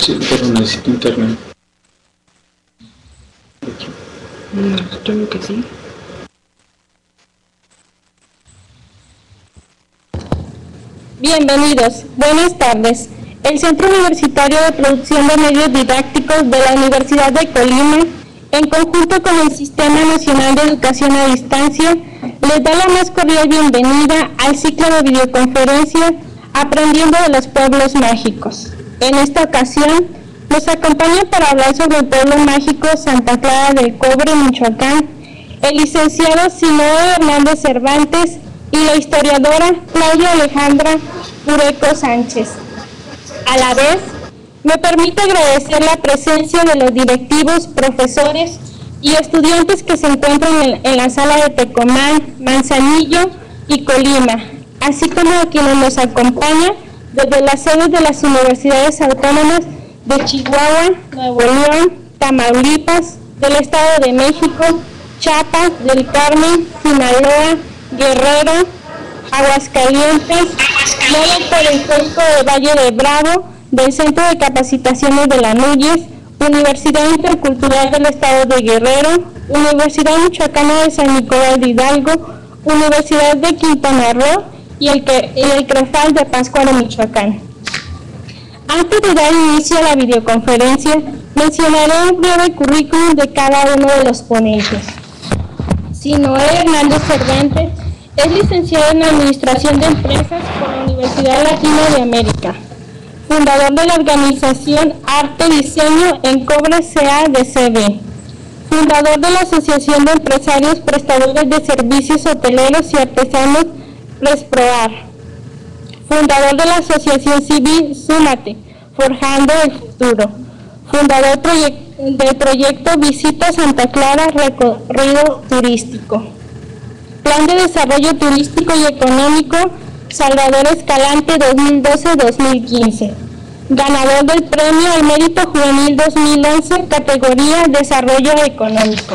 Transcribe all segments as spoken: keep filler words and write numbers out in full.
Sí, pero necesito internet. No, creo que sí. Bienvenidos, buenas tardes. El Centro Universitario de Producción de Medios Didácticos de la Universidad de Colima, en conjunto con el Sistema Nacional de Educación a Distancia, les da la más cordial bienvenida al ciclo de videoconferencia Aprendiendo de los Pueblos Mágicos. En esta ocasión, nos acompaña para hablar sobre el pueblo mágico Santa Clara del Cobre, Michoacán, el licenciado Sinoé Hernández Cervantes y la historiadora Claudia Alejandra Pureco Sánchez. A la vez, me permite agradecer la presencia de los directivos, profesores y estudiantes que se encuentran en, en la sala de Tecomán, Manzanillo y Colima, así como a quienes nos acompañan desde las sedes de las universidades autónomas de Chihuahua, Nuevo León, Tamaulipas, del Estado de México, Chiapas, del Carmen, Sinaloa, Guerrero, Aguascalientes, luego por el Cuenco de Valle de Bravo, del Centro de Capacitaciones de la Núñez, Universidad Intercultural del Estado de Guerrero, Universidad Michoacana de San Nicolás de Hidalgo, Universidad de Quintana Roo y el, y el CREFAL de Pátzcuaro, Michoacán. Antes de dar inicio a la videoconferencia, mencionaré un breve currículum de cada uno de los ponentes. Sinoé Hernández Cervantes es licenciado en Administración de Empresas por la Universidad Latina de América, fundador de la organización Arte Diseño en Cobre C A D C B, fundador de la Asociación de Empresarios Prestadores de Servicios Hoteleros y Artesanos Presproar, fundador de la Asociación Civil Súmate, Forjando el Futuro, fundador proye del proyecto Visita Santa Clara Recorrido Turístico, Plan de Desarrollo Turístico y Económico Salvador Escalante dos mil doce dos mil quince, ganador del Premio al Mérito Juvenil dos mil once, categoría Desarrollo Económico.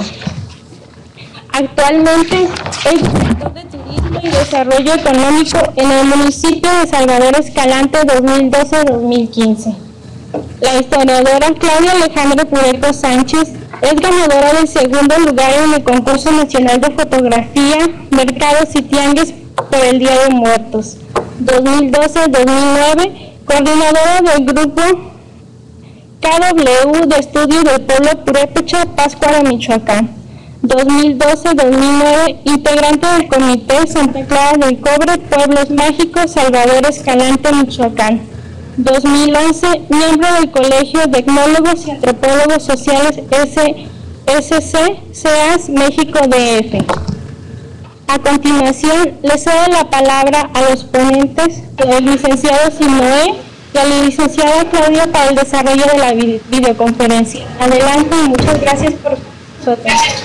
Actualmente es director de Turismo y Desarrollo Económico en el municipio de Salvador Escalante dos mil doce dos mil quince. La historiadora Claudia Alejandra Pureco Sánchez es ganadora del segundo lugar en el Concurso Nacional de Fotografía, Mercados y Tianguis por el Día de Muertos dos mil doce dos mil nueve, coordinadora del grupo K W de Estudio del Pueblo Purépecha, Pátzcuaro, Michoacán dos mil doce dos mil nueve, integrante del Comité Santa Clara del Cobre, Pueblos Mágicos, Salvador Escalante, Michoacán dos mil once, miembro del Colegio de Etnólogos y Antropólogos Sociales S C C A S México D F. A continuación, le cedo la palabra a los ponentes, el licenciado Sinoé y a la licenciada Claudia para el desarrollo de la videoconferencia. Adelante y muchas gracias por su atención.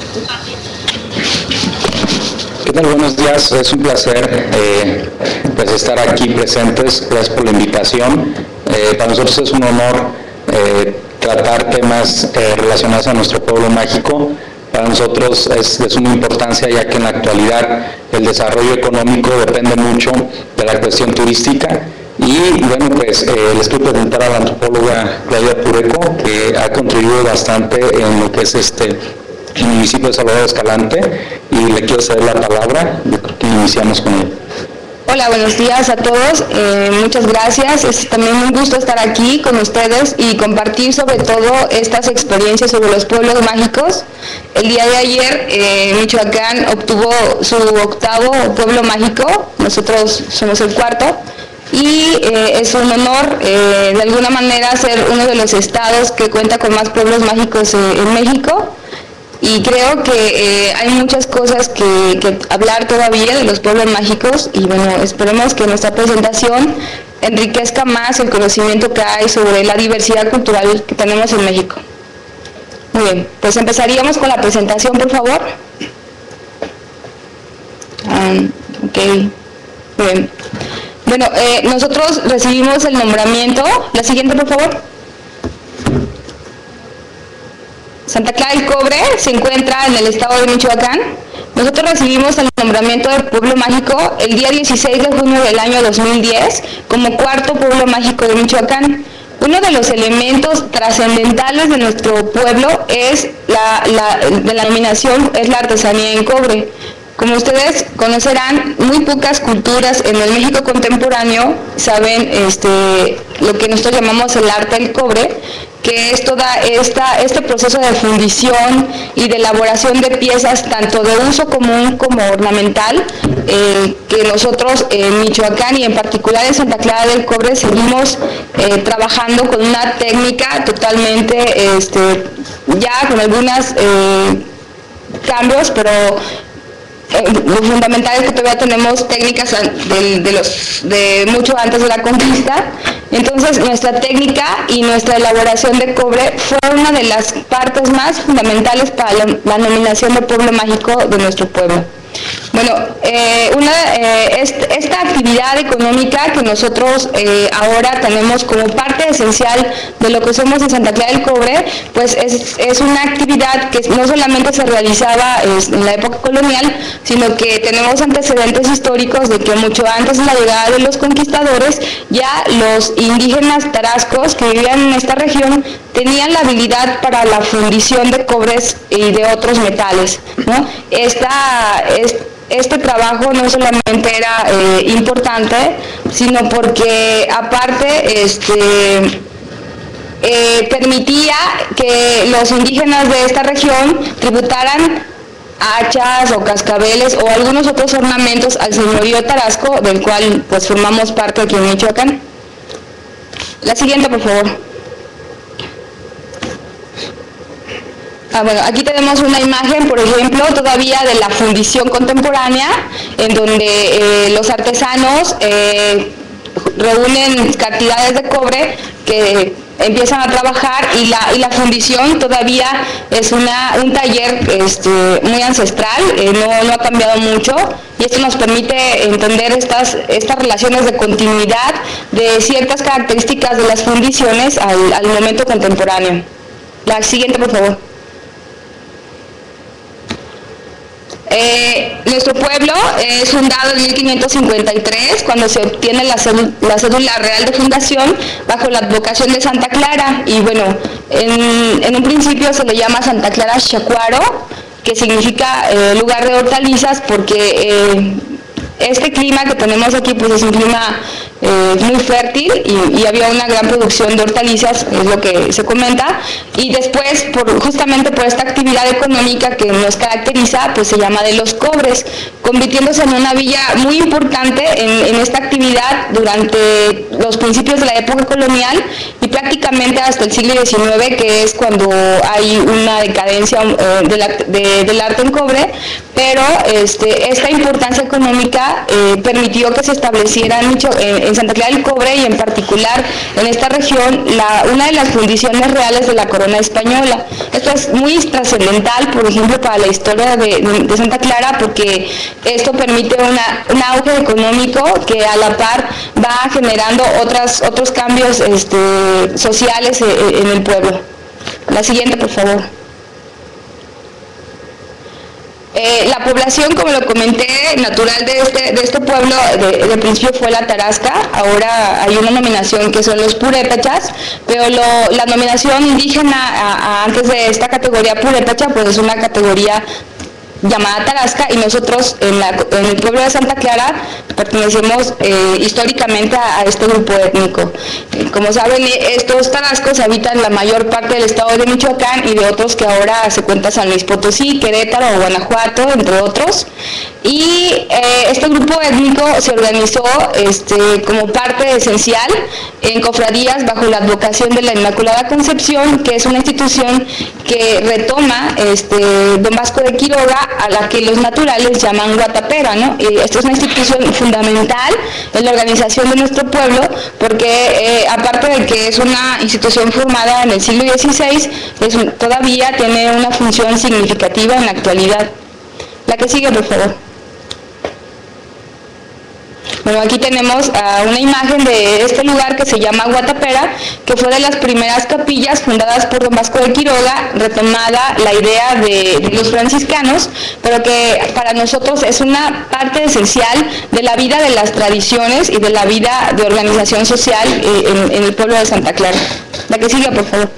¿Qué tal? Buenos días, es un placer eh, pues estar aquí presentes, gracias por la invitación. Eh, para nosotros es un honor eh, tratar temas eh, relacionados a nuestro pueblo mágico. Para nosotros es de suma importancia, ya que en la actualidad el desarrollo económico depende mucho de la cuestión turística. Y bueno, pues eh, les quiero presentar a la antropóloga Claudia Pureco, que ha contribuido bastante en lo que es este el municipio de Salvador Escalante, y le quiero ceder la palabra. Yo creo que iniciamos con él. Hola, buenos días a todos, eh, muchas gracias, es también un gusto estar aquí con ustedes y compartir sobre todo estas experiencias sobre los pueblos mágicos. El día de ayer eh, Michoacán obtuvo su octavo pueblo mágico, nosotros somos el cuarto, y eh, es un honor eh, de alguna manera ser uno de los estados que cuenta con más pueblos mágicos eh, en México. Y creo que eh, hay muchas cosas que, que hablar todavía de los pueblos mágicos, y bueno, esperemos que nuestra presentación enriquezca más el conocimiento que hay sobre la diversidad cultural que tenemos en México. Muy bien, pues empezaríamos con la presentación, por favor. Um, ok, muy bien. Bueno, eh, nosotros recibimos el nombramiento. La siguiente, por favor. Santa Clara del Cobre se encuentra en el estado de Michoacán. Nosotros recibimos el nombramiento del pueblo mágico el día dieciséis de junio del año dos mil diez como cuarto pueblo mágico de Michoacán. Uno de los elementos trascendentales de nuestro pueblo es la, la, de la denominación, es la artesanía en cobre. Como ustedes conocerán, muy pocas culturas en el México contemporáneo saben este, lo que nosotros llamamos el arte del cobre, que es toda esta, este proceso de fundición y de elaboración de piezas tanto de uso común como ornamental, eh, que nosotros en Michoacán y en particular en Santa Clara del Cobre seguimos eh, trabajando con una técnica totalmente, este, ya con algunos eh, cambios, pero Eh, lo fundamental es que todavía tenemos técnicas de, de, los, de mucho antes de la conquista. Entonces nuestra técnica y nuestra elaboración de cobre fue una de las partes más fundamentales para la, la nominación de pueblo mágico de nuestro pueblo. Bueno, eh, una, eh, est esta actividad económica que nosotros eh, ahora tenemos como parte esencial de lo que somos en Santa Clara del Cobre, pues es, es una actividad que no solamente se realizaba es, en la época colonial, sino que tenemos antecedentes históricos de que mucho antes de la llegada de los conquistadores, ya los indígenas tarascos que vivían en esta región tenían la habilidad para la fundición de cobres y de otros metales, ¿no? Esta, este trabajo no solamente era eh, importante, sino porque aparte este, eh, permitía que los indígenas de esta región tributaran hachas o cascabeles o algunos otros ornamentos al señorío Tarasco, del cual pues formamos parte aquí en Michoacán. La siguiente, por favor. Ah, bueno, aquí tenemos una imagen, por ejemplo, todavía de la fundición contemporánea, en donde eh, los artesanos eh, reúnen cantidades de cobre que empiezan a trabajar y la, y la fundición todavía es una, un taller este, muy ancestral, eh, no, no ha cambiado mucho, y esto nos permite entender estas, estas relaciones de continuidad de ciertas características de las fundiciones al, al momento contemporáneo. La siguiente, por favor. Eh, nuestro pueblo es fundado en mil quinientos cincuenta y tres, cuando se obtiene la cédula, la cédula real de fundación bajo la advocación de Santa Clara, y bueno, en, en un principio se le llama Santa Clara Xacuaro, que significa eh, lugar de hortalizas, porque eh, este clima que tenemos aquí pues es un clima eh, muy fértil y, y había una gran producción de hortalizas, es lo que se comenta, y después por, justamente por esta actividad económica que nos caracteriza, pues se llama de los cobres, convirtiéndose en una villa muy importante en, en esta actividad durante los principios de la época colonial y prácticamente hasta el siglo diecinueve, que es cuando hay una decadencia eh, de la, de, del arte en cobre, pero este, esta importancia económica eh, permitió que se estableciera mucho en, en Santa Clara del Cobre y en particular en esta región la, una de las fundiciones reales de la corona española. Esto es muy trascendental, por ejemplo, para la historia de, de, de Santa Clara, porque esto permite una, un auge económico que a la par va generando otras, otros cambios este, sociales en, en el pueblo. La siguiente, por favor. Eh, la población, como lo comenté, natural de este, de este pueblo, de, de principio fue la Tarasca, ahora hay una nominación que son los purépechas, pero lo, la nominación indígena a, a, antes de esta categoría purépecha, pues es una categoría llamada Tarasca, y nosotros en, la, en el pueblo de Santa Clara pertenecemos eh, históricamente a, a este grupo étnico. Eh, como saben, estos tarascos habitan la mayor parte del estado de Michoacán y de otros que ahora se cuenta San Luis Potosí, Querétaro o Guanajuato, entre otros. Y eh, este grupo étnico se organizó este, como parte esencial en cofradías bajo la advocación de la Inmaculada Concepción, que es una institución que retoma este, Don Vasco de Quiroga, a la que los naturales llaman guatapera, ¿no? Y esta es una institución fundamental en la organización de nuestro pueblo, porque eh, aparte de que es una institución formada en el siglo dieciséis, es un, todavía tiene una función significativa en la actualidad. La que sigue, por favor. Bueno, aquí tenemos uh, una imagen de este lugar que se llama Guatapera, que fue de las primeras capillas fundadas por don Vasco de Quiroga, retomada la idea de, de los franciscanos, pero que para nosotros es una parte esencial de la vida de las tradiciones y de la vida de organización social eh, en, en el pueblo de Santa Clara. La que sigue, por favor.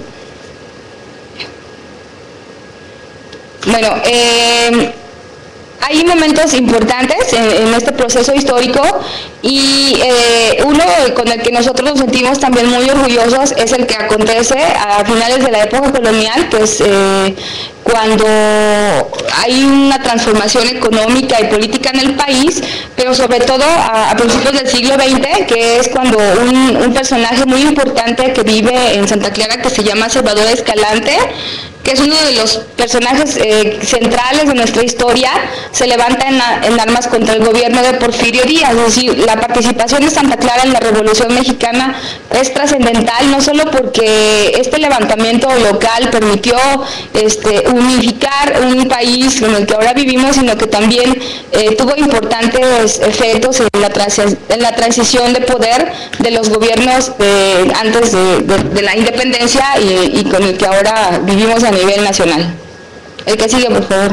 Bueno, eh, hay momentos importantes en, en este proceso histórico y eh, uno con el que nosotros nos sentimos también muy orgullosos es el que acontece a finales de la época colonial, pues eh, cuando hay una transformación económica y política en el país, pero sobre todo a, a principios del siglo veinte, que es cuando un, un personaje muy importante que vive en Santa Clara, que se llama Salvador Escalante, que es uno de los personajes eh, centrales de nuestra historia, se levanta en, en armas contra el gobierno de Porfirio Díaz. Es decir, la participación de Santa Clara en la Revolución Mexicana es trascendental, no solo porque este levantamiento local permitió este, unificar un país en el que ahora vivimos, sino que también eh, tuvo importantes efectos en la, en la transición de poder de los gobiernos de, antes de, de, de la independencia y, y con el que ahora vivimos a nivel nacional. El que sigue, por favor.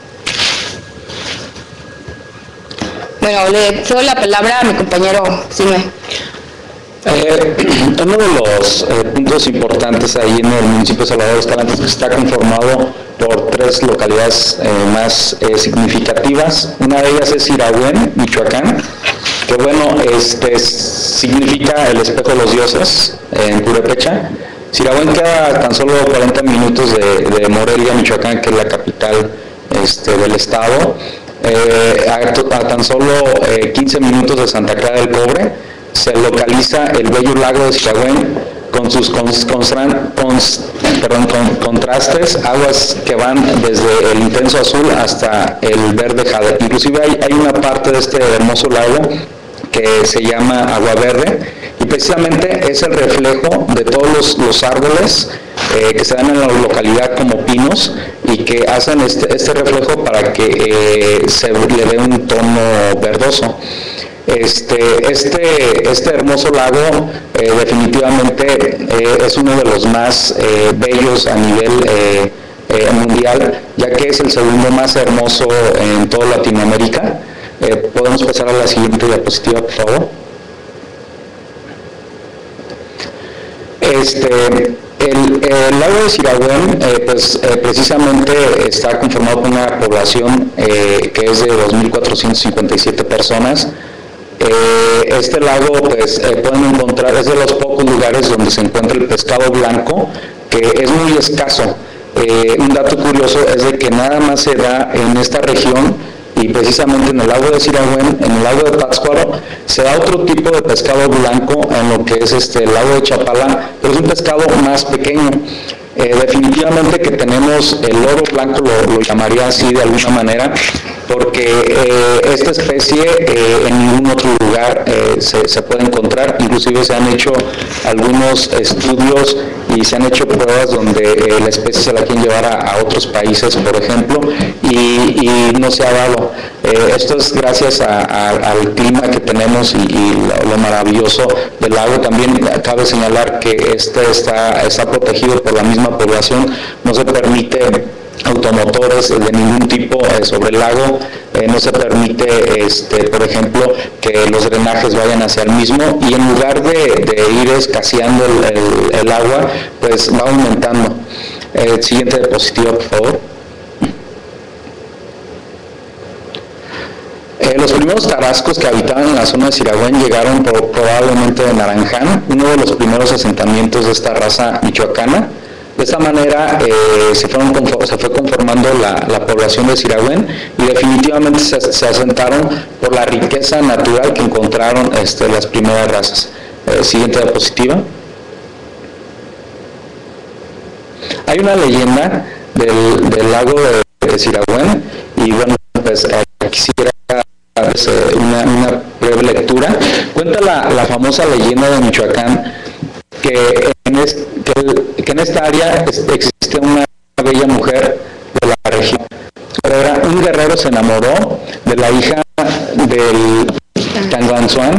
Bueno, le cedo la palabra a mi compañero Sime. Eh, uno de los eh, puntos importantes ahí en el municipio de Salvador Escalante es que está conformado por tres localidades eh, más eh, significativas. Una de ellas es Sirahuén, Michoacán, que bueno, este significa el espejo de los dioses eh, en purépecha. Sirahuén queda tan solo cuarenta minutos de, de Morelia, Michoacán, que es la capital este, del estado, eh, a, a tan solo eh, quince minutos de Santa Clara del Cobre. Se localiza el bello lago de Sirahuén con sus cons, cons, cons, perdón, con, contrastes, aguas que van desde el intenso azul hasta el verde jade. Inclusive hay, hay una parte de este hermoso lago que se llama Agua Verde, y precisamente es el reflejo de todos los, los árboles eh, que se dan en la localidad como pinos y que hacen este, este reflejo para que eh, se le dé un tono verdoso. Este, este, este hermoso lago eh, definitivamente eh, es uno de los más eh, bellos a nivel eh, eh, mundial, ya que es el segundo más hermoso en toda Latinoamérica. Eh, podemos pasar a la siguiente diapositiva, por favor. Este, el, el lago de Sirahuén, eh, pues eh, precisamente está conformado por una población eh, que es de dos mil cuatrocientas cincuenta y siete personas. Eh, este lago, pues eh, pueden encontrar, es de los pocos lugares donde se encuentra el pescado blanco, que es muy escaso. Eh, un dato curioso es de que nada más se da en esta región, y precisamente en el lago de Sirahuén, en el lago de Pátzcuaro, se da otro tipo de pescado blanco en lo que es este el lago de Chapala, pero es un pescado más pequeño. Eh, definitivamente que tenemos el oro blanco, lo, lo llamaría así de alguna manera, porque eh, esta especie eh, en ningún otro lugar eh, se, se puede encontrar. Inclusive se han hecho algunos estudios y se han hecho pruebas donde eh, la especie se la quieren llevar a, a otros países, por ejemplo, y, y no se ha dado. Eh, esto es gracias a, a, al clima que tenemos y, y lo, lo maravilloso del lago. También cabe señalar que este está, está protegido por la misma población, no se permite automotores de ningún tipo eh, sobre el lago, eh, no se permite, este, por ejemplo, que los drenajes vayan hacia el mismo, y en lugar de, de ir escaseando el, el, el agua, pues va aumentando. Eh, siguiente diapositiva, por favor. Eh, los primeros tarascos que habitaban en la zona de Sirahuén llegaron por, probablemente de Naranján, uno de los primeros asentamientos de esta raza michoacana. De esta manera eh, se, fueron, se fue conformando la, la población de Sirahuén, y definitivamente se, se asentaron por la riqueza natural que encontraron este, las primeras razas. Eh, siguiente diapositiva. Hay una leyenda del, del lago de, de Sirahuén, y bueno, pues eh, quisiera hacer una, una breve lectura. Cuenta la, la famosa leyenda de Michoacán que en, es, que, el, que en esta área es, existe una bella mujer de la región. Pero era, un guerrero se enamoró de la hija del Tanguanzuá,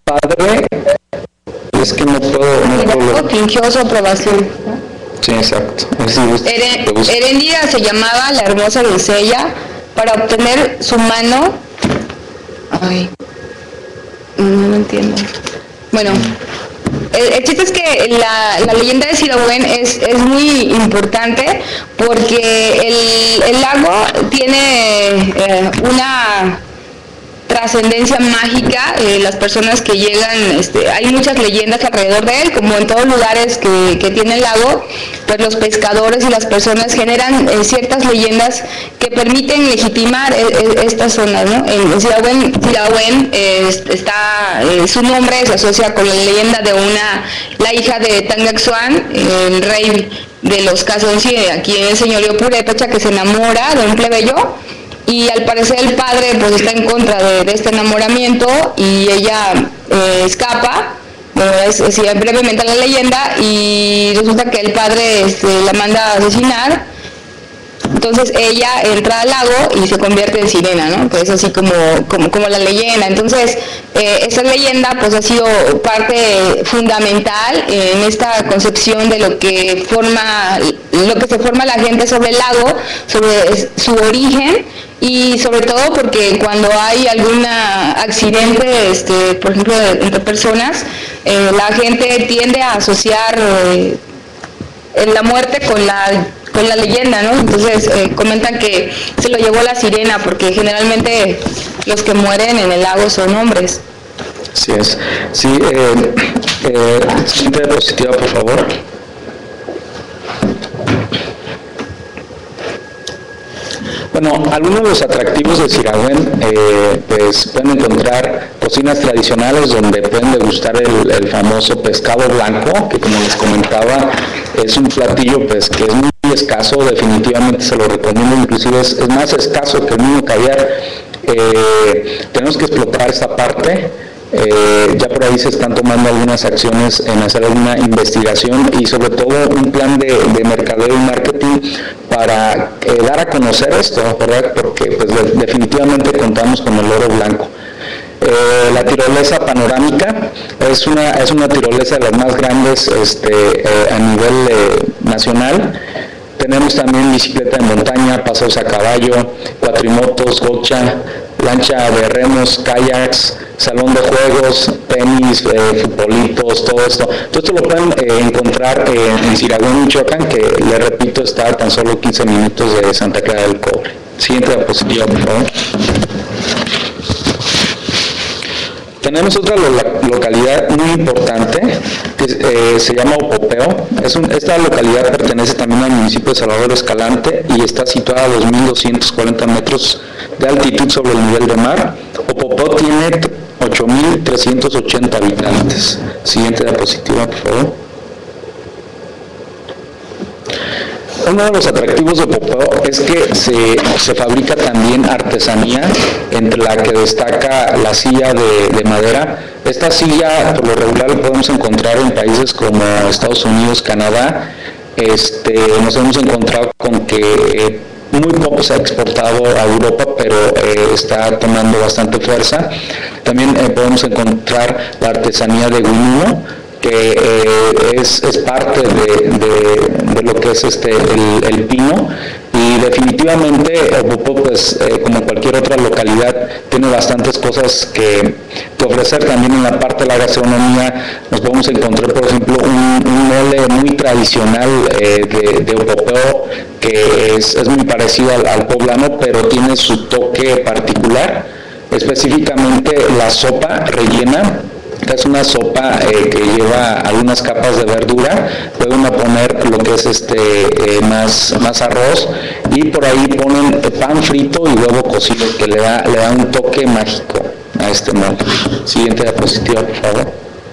padre, es que no puedo... No puedo... fingió su aprobación. Sí, exacto. Sí, Eren, Erendira se llamaba la hermosa doncella para obtener su mano. Ay, no lo entiendo. Bueno, el, el chiste es que la, la leyenda de Sirawen es, es muy importante porque el, el lago tiene eh, una trascendencia mágica. Eh, las personas que llegan, este, hay muchas leyendas alrededor de él, como en todos lugares que, que tiene el lago, pues los pescadores y las personas generan eh, ciertas leyendas que permiten legitimar eh, eh, estas zonas, ¿no? En, en Sirawen, Sirawen eh, está, eh, su nombre se asocia con la leyenda de una, la hija de Tangaxuan, eh, el rey de los Casonsi, aquí en el señorío Purépecha, que se enamora de un plebeyo. Y al parecer el padre pues está en contra de, de este enamoramiento y ella eh, escapa, bueno, es, es, brevemente la leyenda, y resulta que el padre este, la manda a asesinar. Entonces ella entra al lago y se convierte en sirena, ¿no? Que es así como, como, como la leyenda. Entonces, eh, esa leyenda pues ha sido parte fundamental en esta concepción de lo que forma, lo que se forma la gente sobre el lago, sobre su origen, y sobre todo porque cuando hay algún accidente, este, por ejemplo, entre personas, eh, la gente tiende a asociar eh, la muerte con la con la leyenda, ¿no? Entonces eh, comentan que se lo llevó la sirena, porque generalmente los que mueren en el lago son hombres. Así es. Sí, eh, eh, siguiente diapositiva, por favor. Bueno, algunos de los atractivos de Sirawen, eh, pues pueden encontrar cocinas tradicionales donde pueden degustar el, el famoso pescado blanco, que como les comentaba, es un platillo pues que es muy escaso, definitivamente se lo recomiendo, inclusive es, es más escaso que el mismo caviar. Eh, tenemos que explotar esta parte. Eh, ya por ahí se están tomando algunas acciones en hacer alguna investigación y sobre todo un plan de, de mercadeo y marketing para eh, dar a conocer esto, ¿verdad? Porque pues, de, definitivamente contamos con el oro blanco. Eh, la tirolesa panorámica es una, es una tirolesa de las más grandes este, eh, a nivel eh, nacional. Tenemos también bicicleta de montaña, paseos a caballo, cuatrimotos, gocha, lancha de remos, kayaks, salón de juegos, tenis, eh, futbolitos, todo esto. Todo esto lo pueden eh, encontrar eh, en Sirawen, Michoacán, que le repito está a tan solo quince minutos de Santa Clara del Cobre. Siguiente diapositiva, por favor. Tenemos otra lo localidad muy importante que eh, se llama Opopeo. Es un, esta localidad pertenece también al municipio de Salvador Escalante y está situada a dos mil doscientos cuarenta metros de altitud sobre el nivel del mar. Opopeo tiene ocho mil trescientos ochenta habitantes. Siguiente diapositiva, por favor. Uno de los atractivos de Opopeo es que se, se fabrica también artesanía, entre la que destaca la silla de, de madera. Esta silla, por lo regular, la podemos encontrar en países como Estados Unidos, Canadá. Este, nos hemos encontrado con que eh, muy poco se ha exportado a Europa, pero eh, está tomando bastante fuerza. También eh, podemos encontrar la artesanía de Guinuno, que eh, es, es parte de, de, de lo que es este el, el pino, y definitivamente Opopeo, pues eh, como cualquier otra localidad, tiene bastantes cosas que, que ofrecer. También en la parte de la gastronomía nos podemos encontrar, por ejemplo, un, un mole muy tradicional eh, de, de Opopeo, que es, es muy parecido al, al poblano, pero tiene su toque particular, específicamente la sopa rellena. Es una sopa eh, que lleva algunas capas de verdura, puede uno poner lo que es este eh, más, más arroz, y por ahí ponen pan frito y huevo cocido, que le da, le da un toque mágico a este mole. Siguiente diapositiva, por favor.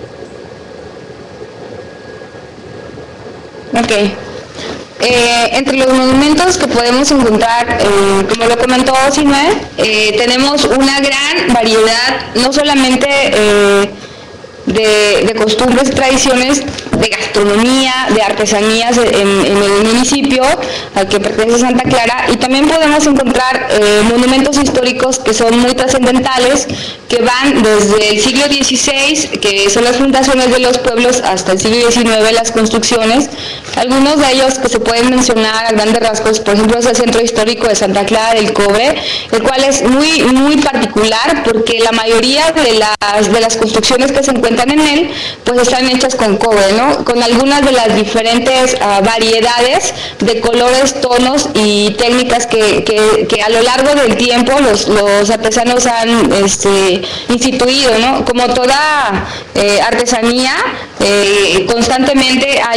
Ok. Eh, entre los monumentos que podemos encontrar, eh, como lo comentó Sinue, eh, tenemos una gran variedad, no solamente eh, De, de costumbres, tradiciones, de gastronomía, de artesanías en, en el municipio al que pertenece Santa Clara, y también podemos encontrar eh, monumentos históricos que son muy trascendentales, que van desde el siglo dieciséis, que son las fundaciones de los pueblos, hasta el siglo diecinueve, las construcciones. Algunos de ellos que se pueden mencionar a grandes rasgos, por ejemplo, es el Centro Histórico de Santa Clara del Cobre, el cual es muy, muy particular porque la mayoría de las, de las construcciones que se encuentran en él, pues están hechas con cobre, ¿no? Con algunas de las diferentes uh, variedades de colores, tonos y técnicas que, que, que a lo largo del tiempo los, los artesanos han este, instituido, ¿no? Como toda eh, artesanía, eh, constantemente hay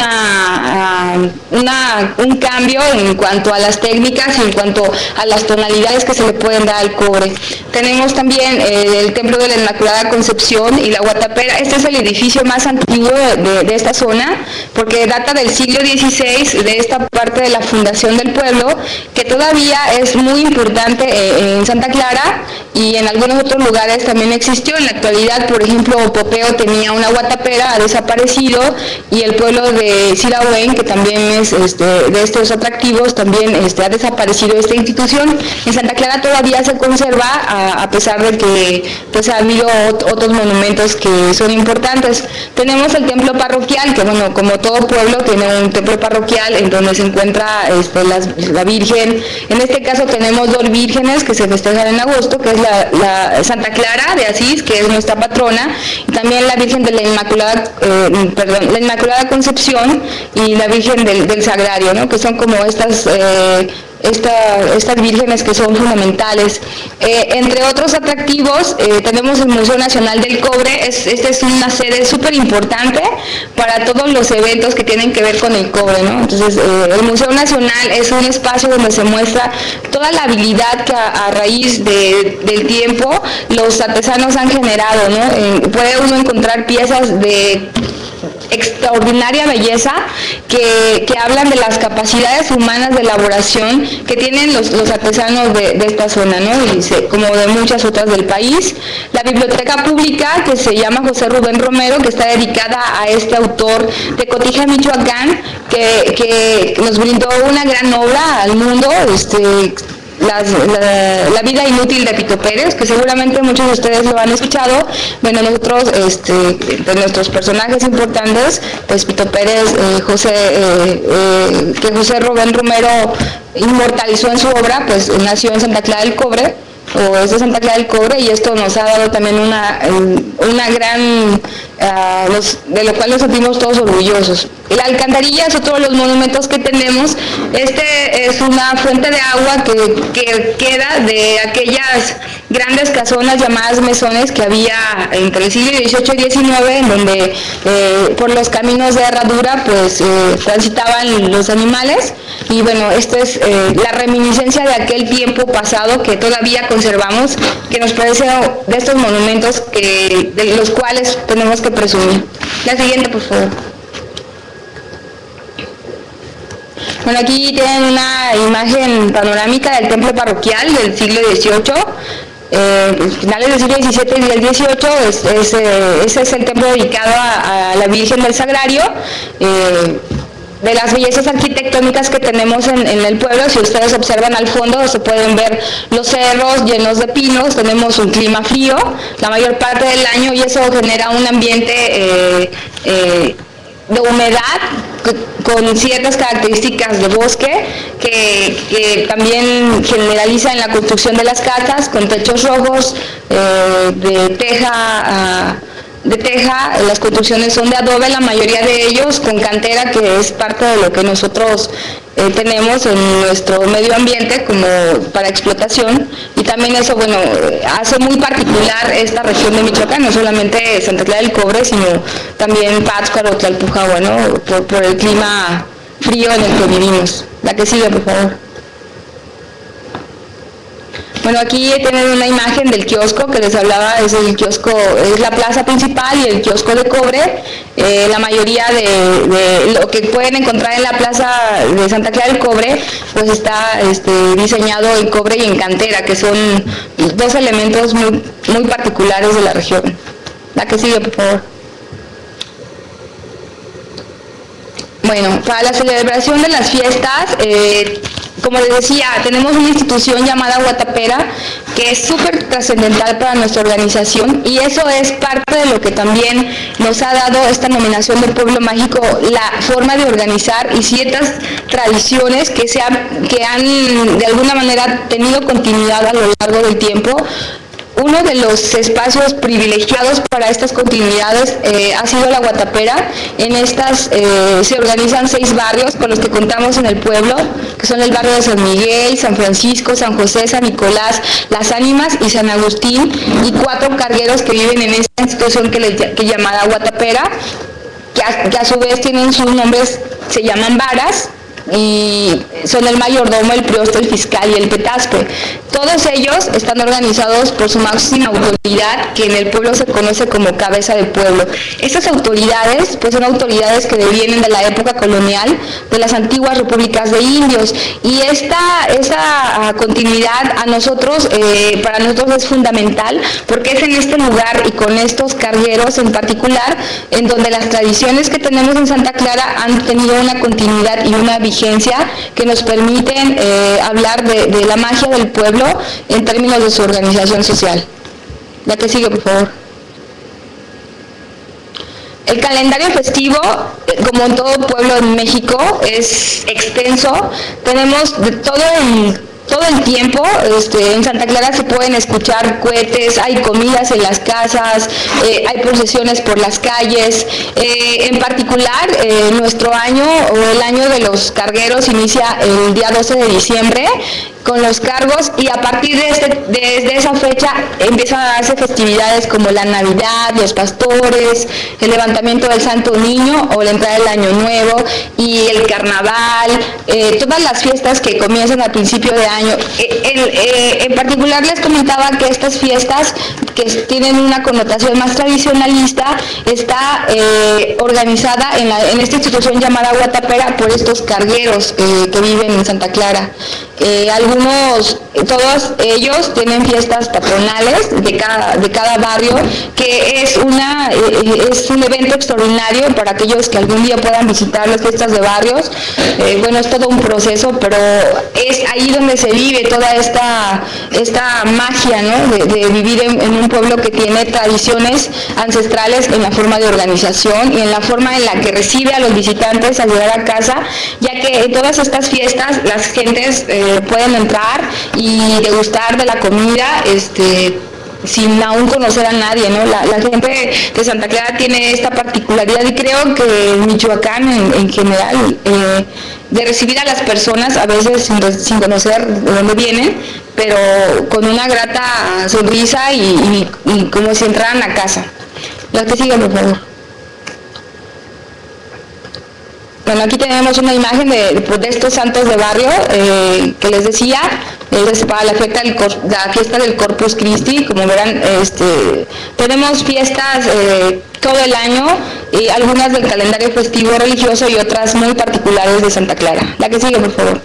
una, uh, una, un cambio en cuanto a las técnicas y en cuanto a las tonalidades que se le pueden dar al cobre. Tenemos también eh, el Templo de la Inmaculada Concepción y la Guatapera. Este es el edificio más antiguo de, de esta zona, porque data del siglo dieciséis, de esta parte de la fundación del pueblo, que todavía es muy importante eh, en Santa Clara, y en algunos otros lugares también existió. En la actualidad, por ejemplo, Popeo tenía una guatapera, ha desaparecido, y el pueblo de Sirahuén, que también es este, de estos atractivos, también este, ha desaparecido esta institución. En Santa Clara todavía se conserva, a, a pesar de que pues, ha habido otros monumentos que son importantes. Tenemos el templo parroquial, que bueno, como todo pueblo tiene un templo parroquial en donde se encuentra este, las, la Virgen. En este caso tenemos dos vírgenes que se festejan en agosto, que es la, la Santa Clara de Asís, que es nuestra patrona, y también la Virgen de la Inmaculada, eh, perdón, la Inmaculada Concepción y la Virgen del, del Sagrario, ¿no? Que son como estas eh, Esta, estas vírgenes que son fundamentales. Eh, entre otros atractivos, eh, tenemos el Museo Nacional del Cobre. Es, esta es una sede súper importante para todos los eventos que tienen que ver con el cobre, ¿no? Entonces, eh, el Museo Nacional es un espacio donde se muestra toda la habilidad que a, a raíz de, del tiempo los artesanos han generado, ¿no? Eh, puede uno encontrar piezas de extraordinaria belleza que, que hablan de las capacidades humanas de elaboración que tienen los, los artesanos de, de esta zona, ¿no? Y se, como de muchas otras del país. La biblioteca pública, que se llama José Rubén Romero, que está dedicada a este autor de Cotija, Michoacán, que, que nos brindó una gran obra al mundo, este Las, la, la vida inútil de Pito Pérez, que seguramente muchos de ustedes lo han escuchado. Bueno, nosotros, este, de nuestros personajes importantes, pues Pito Pérez, eh, José, eh, eh, que José Rubén Romero inmortalizó en su obra, pues nació en Santa Clara del Cobre, o es de Santa Clara del Cobre, y esto nos ha dado también una, una gran, uh, los, de lo cual nos sentimos todos orgullosos. La alcantarilla es otro de los monumentos que tenemos. Este es una fuente de agua que, que queda de aquellas grandes casonas llamadas mesones que había entre el siglo dieciocho y diecinueve, en donde eh, por los caminos de herradura pues eh, transitaban los animales, y bueno, esta es eh, la reminiscencia de aquel tiempo pasado que todavía conservamos, que nos parece de estos monumentos que, de los cuales tenemos que presumir. La siguiente, por favor. Bueno, aquí tienen una imagen panorámica del templo parroquial del siglo dieciocho, eh, finales del siglo diecisiete y del dieciocho. Es, es, eh, ese es el templo dedicado a, a la Virgen del Sagrario. Eh, de las bellezas arquitectónicas que tenemos en, en el pueblo, si ustedes observan al fondo se pueden ver los cerros llenos de pinos. Tenemos un clima frío la mayor parte del año, y eso genera un ambiente eh, eh, de humedad con ciertas características de bosque que, que también generaliza en la construcción de las casas, con techos rojos, eh, de teja de teja. Las construcciones son de adobe, la mayoría de ellos con cantera, que es parte de lo que nosotros eh, tenemos en nuestro medio ambiente como para explotación, y también eso, bueno, hace muy particular esta región de Michoacán, no solamente Santa Clara del Cobre, sino también Pátzcuaro o Tlalpujahua, ¿no? Por, por el clima frío en el que vivimos. La que sigue, por favor. Bueno, aquí tienen una imagen del kiosco que les hablaba. Es el kiosco, es la plaza principal y el kiosco de cobre. Eh, la mayoría de, de lo que pueden encontrar en la plaza de Santa Clara del Cobre, pues está este, diseñado en cobre y en cantera, que son dos elementos muy, muy particulares de la región. La que sigue, por favor. Bueno, para la celebración de las fiestas, eh, como les decía, tenemos una institución llamada Guatapera que es súper trascendental para nuestra organización, y eso es parte de lo que también nos ha dado esta nominación del Pueblo Mágico, la forma de organizar y ciertas tradiciones que, se han, que han de alguna manera tenido continuidad a lo largo del tiempo. Uno de los espacios privilegiados para estas continuidades eh, ha sido la Guatapera. En estas eh, se organizan seis barrios con los que contamos en el pueblo, que son el barrio de San Miguel, San Francisco, San José, San Nicolás, Las Ánimas y San Agustín, y cuatro cargueros que viven en esta institución que, les, que llamada Guatapera, que a, que a su vez tienen sus nombres, se llaman varas, y son el mayordomo, el priosto, el fiscal y el petaspe. Todos ellos están organizados por su máxima autoridad, que en el pueblo se conoce como cabeza de pueblo. Estas autoridades pues son autoridades que devienen de la época colonial de las antiguas repúblicas de indios, y esta, esta continuidad a nosotros, eh, para nosotros es fundamental, porque es en este lugar y con estos cargueros en particular en donde las tradiciones que tenemos en Santa Clara han tenido una continuidad y una vigencia que nos permiten eh, hablar de, de la magia del pueblo en términos de su organización social. La que sigue, por favor. El calendario festivo, como en todo pueblo en México, es extenso. Tenemos de todo el Todo el tiempo, este, en Santa Clara se pueden escuchar cohetes, hay comidas en las casas, eh, hay procesiones por las calles. Eh, en particular, eh, nuestro año o el año de los cargueros inicia el día doce de diciembre con los cargos, y a partir de este, desde esa fecha empiezan a darse festividades como la Navidad, los pastores, el levantamiento del Santo Niño o la entrada del Año Nuevo y el Carnaval, eh, todas las fiestas que comienzan al principio de año. Eh, el, eh, en particular les comentaba que estas fiestas, que tienen una connotación más tradicionalista, está eh, organizada en, la, en esta institución llamada Guatapera por estos cargueros eh, que viven en Santa Clara. Eh, algunos, todos ellos tienen fiestas patronales de cada, de cada barrio, que es, una, eh, es un evento extraordinario para aquellos que algún día puedan visitar las fiestas de barrios. Eh, bueno, es todo un proceso, pero es ahí donde se vive toda esta, esta magia, ¿no?, de, de vivir en, en un pueblo que tiene tradiciones ancestrales en la forma de organización y en la forma en la que recibe a los visitantes al llegar a casa, ya que en todas estas fiestas las gentes eh, pueden entrar y degustar de la comida este, sin aún conocer a nadie, ¿no? La, la gente de Santa Clara tiene esta particularidad, y creo que Michoacán en, en general, eh, de recibir a las personas a veces sin, sin conocer de dónde vienen, pero con una grata sonrisa y, y, y como si entraran a casa. La que sigue, por favor. Bueno, aquí tenemos una imagen de, de estos santos de barrio eh, que les decía, es para la fiesta, del, la fiesta del Corpus Christi. Como verán, este, tenemos fiestas eh, todo el año, y algunas del calendario festivo religioso y otras muy particulares de Santa Clara. La que sigue, por favor.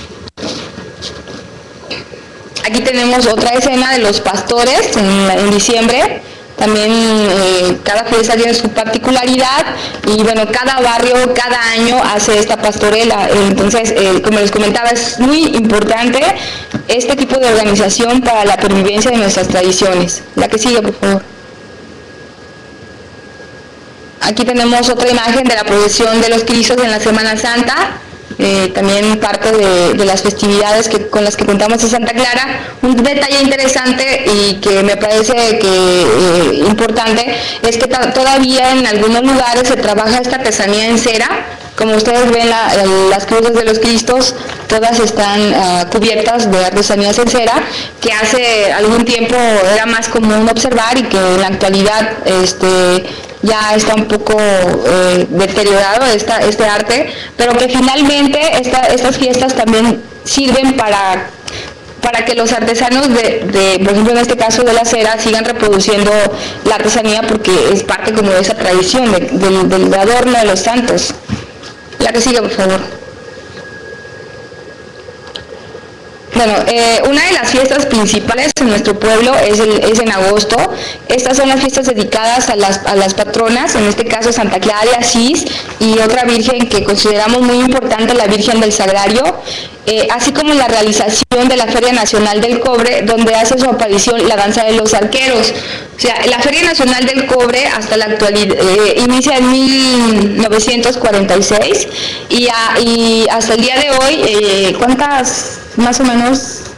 Aquí tenemos otra escena de los pastores en, en diciembre. También eh, cada fiesta tiene su particularidad, y bueno, cada barrio, cada año hace esta pastorela. Entonces, eh, como les comentaba, es muy importante este tipo de organización para la pervivencia de nuestras tradiciones. La que sigue, por favor. Aquí tenemos otra imagen de la procesión de los Cristos en la Semana Santa. Eh, también parte de, de las festividades que, con las que contamos en Santa Clara. Un detalle interesante y que me parece que eh, importante es que todavía en algunos lugares se trabaja esta artesanía en cera. Como ustedes ven, la, las cruces de los Cristos todas están uh, cubiertas de artesanías en cera, que hace algún tiempo era más común observar y que en la actualidad este, ya está un poco eh, deteriorado esta, este arte, pero que finalmente esta, estas fiestas también sirven para, para que los artesanos, de, de, por ejemplo en este caso de la cera, sigan reproduciendo la artesanía, porque es parte como de esa tradición de, de, del adorno de los santos. La que sigue, por favor. Bueno, eh, una de las fiestas principales en nuestro pueblo es, el, es en agosto. Estas son las fiestas dedicadas a las, a las patronas, en este caso Santa Clara de Asís y otra virgen que consideramos muy importante, la Virgen del Sagrario, eh, así como la realización de la Feria Nacional del Cobre, donde hace su aparición la danza de los arqueros. O sea, la Feria Nacional del Cobre hasta la actualidad eh, inicia en mil novecientos cuarenta y seis y, a, y hasta el día de hoy, eh, ¿cuántas más o menos?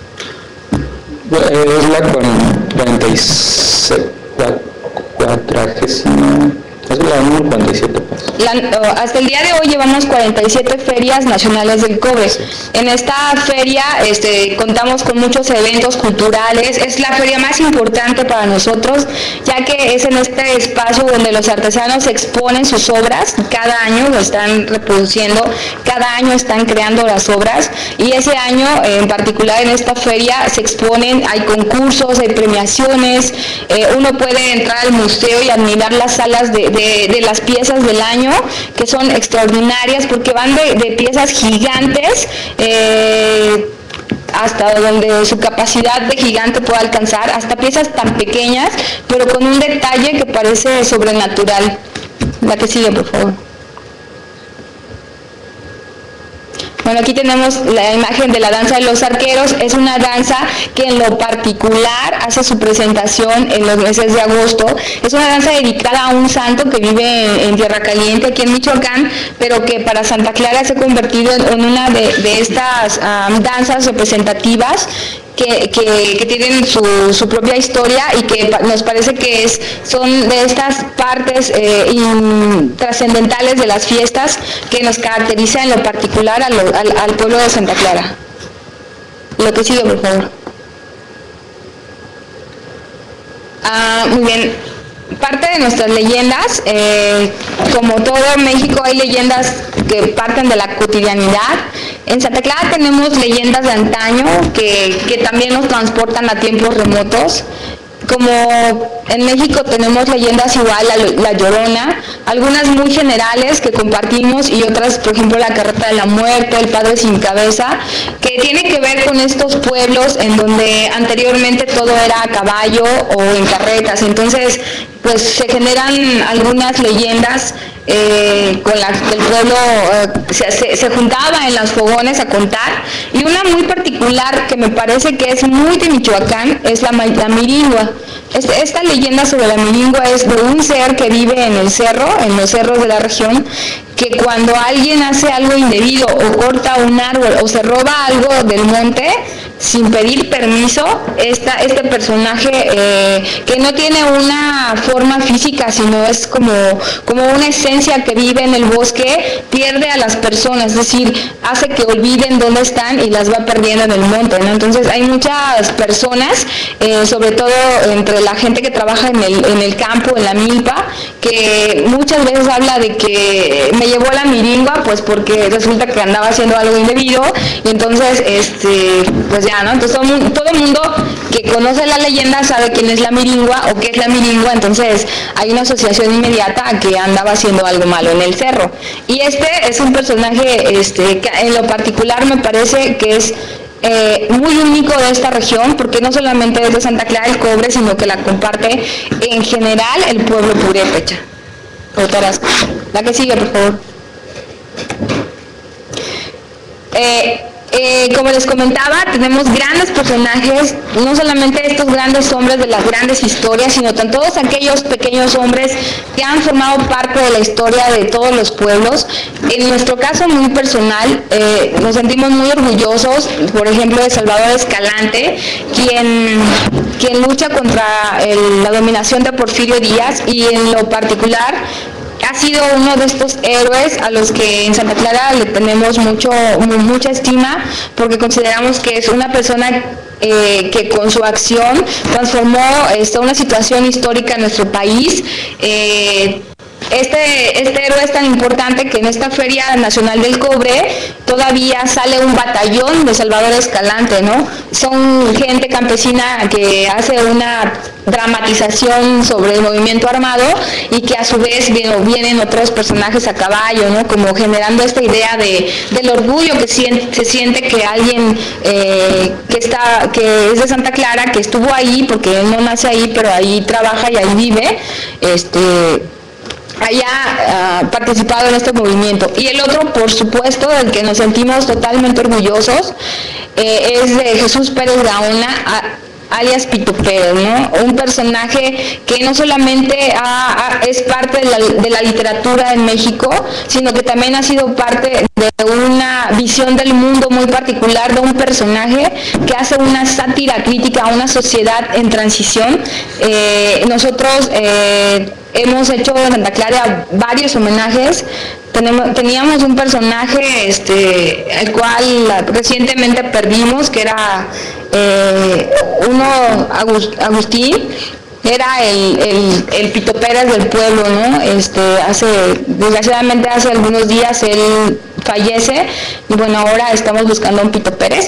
Es la cuarenta y seis, cuadragésima, es la número cuarenta y siete. La, hasta el día de hoy llevamos cuarenta y siete ferias nacionales del cobre. En esta feria este, contamos con muchos eventos culturales, es la feria más importante para nosotros, ya que es en este espacio donde los artesanos exponen sus obras, cada año lo están reproduciendo, cada año están creando las obras, y ese año en particular en esta feria se exponen, hay concursos, hay premiaciones, eh, uno puede entrar al museo y admirar las salas de, de, de las piezas del año, que son extraordinarias porque van de, de piezas gigantes eh, hasta donde su capacidad de gigante puede alcanzar, hasta piezas tan pequeñas, pero con un detalle que parece sobrenatural. La que sigue, por favor. Bueno, aquí tenemos la imagen de la danza de los arqueros. Es una danza que en lo particular hace su presentación en los meses de agosto. Es una danza dedicada a un santo que vive en, en Tierra Caliente, aquí en Michoacán, pero que para Santa Clara se ha convertido en una de, de estas um, danzas representativas Que, que, que tienen su, su propia historia y que nos parece que es, son de estas partes eh, trascendentales de las fiestas que nos caracteriza en lo particular a lo, al, al pueblo de Santa Clara. Lo que sigue, por favor. Ah, muy bien. Parte de nuestras leyendas, eh, como todo México hay leyendas que parten de la cotidianidad. En Santa Clara tenemos leyendas de antaño que, que también nos transportan a tiempos remotos. Como en México tenemos leyendas igual, la, la Llorona, algunas muy generales que compartimos y otras, por ejemplo, la Carreta de la Muerte, el Padre Sin Cabeza, que tiene que ver con estos pueblos en donde anteriormente todo era a caballo o en carretas. Entonces, pues se generan algunas leyendas eh, con las que el pueblo eh, se, se, se juntaba en los fogones a contar, y una muy particular que me parece que es muy de Michoacán es la, la miringua. Este, esta leyenda sobre la miringua es de un ser que vive en el cerro, en los cerros de la región, que cuando alguien hace algo indebido o corta un árbol o se roba algo del monte sin pedir permiso, esta, este personaje eh, que no tiene una forma física, sino es como, como una esencia que vive en el bosque, pierde a las personas, es decir, hace que olviden dónde están y las va perdiendo en el monte, ¿no? Entonces hay muchas personas, eh, sobre todo entre la gente que trabaja en el, en el campo, en la milpa, que muchas veces habla de que me llevó la miringua, pues porque resulta que andaba haciendo algo indebido, y entonces, este, pues ya, ¿no? Entonces todo, todo el mundo que conoce la leyenda sabe quién es la miringua o qué es la miringua, entonces hay una asociación inmediata a que andaba haciendo algo malo en el cerro. Y este es un personaje, este, que en lo particular me parece que es Eh, muy único de esta región, porque no solamente es de Santa Clara del Cobre, sino que la comparte en general el pueblo purépecha. La que sigue, por favor. Eh, eh, como les comentaba, tenemos grandes personajes, no solamente estos grandes hombres de las grandes historias, sino también todos aquellos pequeños hombres que han formado parte de la historia de todos los pueblos. En nuestro caso muy personal, eh, nos sentimos muy orgullosos, por ejemplo, de Salvador Escalante, quien, quien lucha contra el, la dominación de Porfirio Díaz, y en lo particular ha sido uno de estos héroes a los que en Santa Clara le tenemos mucho, mucha estima, porque consideramos que es una persona eh, que con su acción transformó esta, una situación histórica en nuestro país. Eh, este, este héroe es tan importante que en esta Feria Nacional del Cobre todavía sale un batallón de Salvador Escalante, ¿no? Son gente campesina que hace una dramatización sobre el movimiento armado y que a su vez vienen otros personajes a caballo, ¿no? Como generando esta idea de, del orgullo que siente, se siente que alguien eh, que está que es de Santa Clara, que estuvo ahí, porque él no nace ahí, pero ahí trabaja y ahí vive, este haya uh, participado en este movimiento. Y el otro, por supuesto, del que nos sentimos totalmente orgullosos, eh, es de Jesús Pérez Gaona, a, alias Pito Pérez, ¿no? Un personaje que no solamente ha, ha, es parte de la, de la literatura en México, sino que también ha sido parte de una visión del mundo muy particular, de un personaje que hace una sátira crítica a una sociedad en transición. Eh, nosotros eh, hemos hecho en Santa Clara varios homenajes. Tenemos, teníamos un personaje este, el cual recientemente perdimos, que era eh, uno, Agustín, era el, el, el Pito Pérez del pueblo, ¿no? Este, hace, desgraciadamente hace algunos días él fallece y bueno, ahora estamos buscando a un Pito Pérez,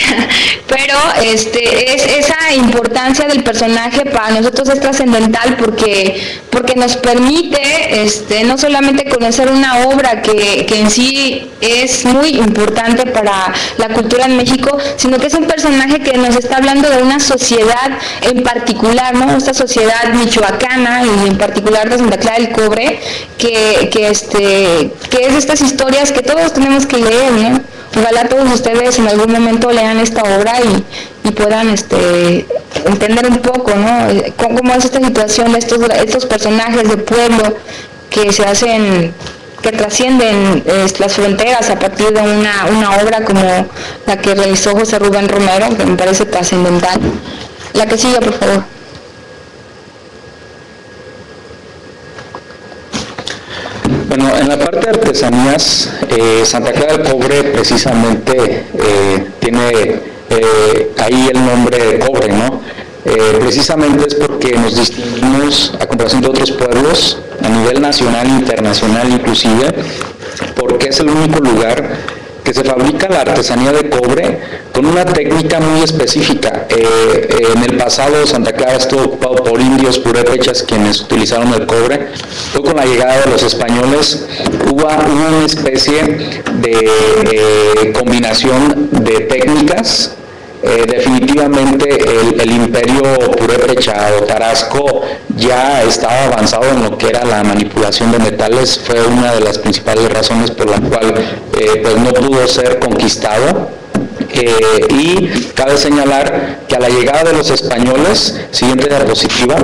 pero este, es, esa importancia del personaje para nosotros es trascendental porque, porque nos permite este, no solamente conocer una obra que, que en sí es muy importante para la cultura en México, sino que es un personaje que nos está hablando de una sociedad en particular, ¿no? Esta sociedad michoacana y en particular de Santa Clara del Cobre, que, que, este, que es estas historias que todos tenemos que leer, ¿no? Ojalá todos ustedes en algún momento lean esta obra y, y puedan este, entender un poco, ¿no? Cómo es esta situación de estos, estos personajes de pueblo que se hacen, que trascienden eh, las fronteras a partir de una, una obra como la que realizó José Rubén Romero, que me parece trascendental. La que sigue, por favor. Bueno, en la parte de artesanías, eh, Santa Clara del Cobre precisamente eh, tiene eh, ahí el nombre de cobre, ¿no? Eh, precisamente es porque nos distinguimos a comparación de otros pueblos a nivel nacional, internacional inclusive, porque es el único lugar que se fabrica la artesanía de cobre con una técnica muy específica. Eh, en el pasado Santa Clara estuvo ocupado por indios purépechas quienes utilizaron el cobre. Fue con la llegada de los españoles, hubo una especie de eh, combinación de técnicas. Eh, definitivamente el, el imperio purépecha o tarasco ya estaba avanzado en lo que era la manipulación de metales, fue una de las principales razones por la cual eh, pues no pudo ser conquistado. Eh, y cabe señalar que a la llegada de los españoles, siguiente diapositiva,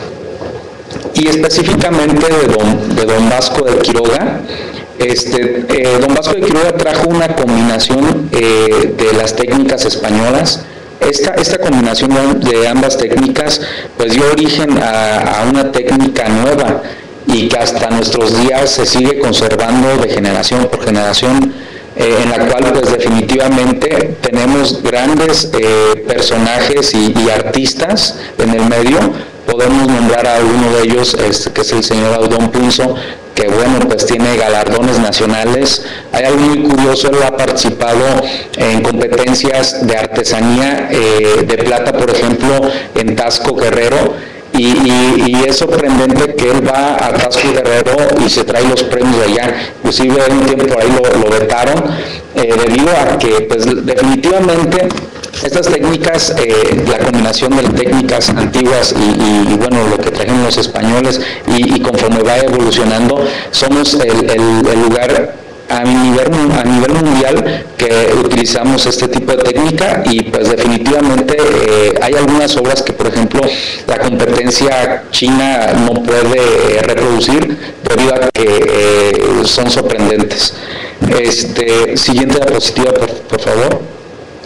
y específicamente de don, de don Vasco de Quiroga, Este, eh, don Vasco de Quiroga trajo una combinación eh, de las técnicas españolas. Esta, esta combinación de ambas técnicas pues dio origen a, a una técnica nueva y que hasta nuestros días se sigue conservando de generación por generación, eh, en la cual pues definitivamente tenemos grandes eh, personajes y, y artistas en el medio. Podemos nombrar a uno de ellos, este, que es el señor Audón Punzo, que bueno, pues tiene galardones nacionales. Hay algo muy curioso, él ha participado en competencias de artesanía eh, de plata, por ejemplo, en Tasco Guerrero, y, y, y es sorprendente que él va a Tasco Guerrero y se trae los premios de allá. Inclusive un tiempo por ahí lo, lo vetaron, eh, debido a que pues definitivamente estas técnicas, eh, la combinación de técnicas antiguas y, y, y bueno, lo que trajeron los españoles y, y conforme va evolucionando, somos el, el, el lugar a nivel, a nivel mundial que utilizamos este tipo de técnica y pues definitivamente eh, hay algunas obras que por ejemplo la competencia china no puede eh, reproducir debido a que eh, son sorprendentes. Este, siguiente diapositiva, por, por favor.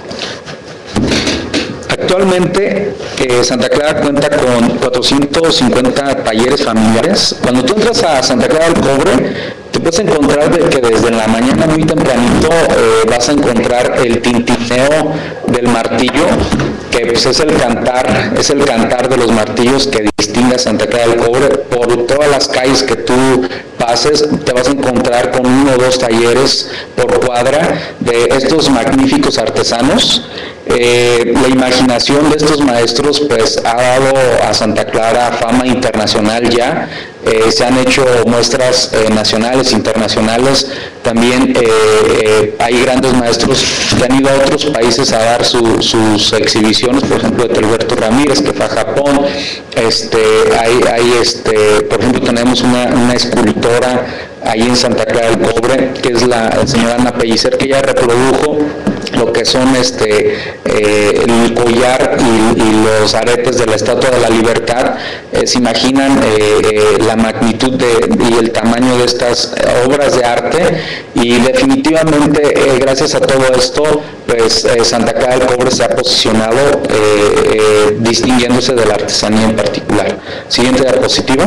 Actualmente eh, Santa Clara cuenta con cuatrocientos cincuenta talleres familiares. Cuando tú entras a Santa Clara del Cobre, te puedes encontrar de que desde la mañana muy tempranito eh, vas a encontrar el tintineo del martillo, que pues es el cantar, es el cantar de los martillos que distingue a Santa Clara del Cobre por todas las calles que tú pases, te vas a encontrar con uno o dos talleres por cuadra de estos magníficos artesanos. Eh, la imaginación de estos maestros pues ha dado a Santa Clara fama internacional ya. Eh, se han hecho muestras eh, nacionales, internacionales, también eh, eh, hay grandes maestros que han ido a otros países a dar su, sus exhibiciones, por ejemplo de Telberto Ramírez, que fue a Japón. Este, hay, hay este, por ejemplo tenemos una, una escultora ahí en Santa Clara del Cobre, que es la, la señora Ana Pellicer, que ya reprodujo lo que son este eh, el collar y, y los aretes de la Estatua de la Libertad. Eh, se imaginan eh, eh, la magnitud de, y el tamaño de estas obras de arte, y definitivamente eh, gracias a todo esto pues eh, Santa Clara del Cobre se ha posicionado eh, eh, distinguiéndose de la artesanía en particular. Siguiente diapositiva.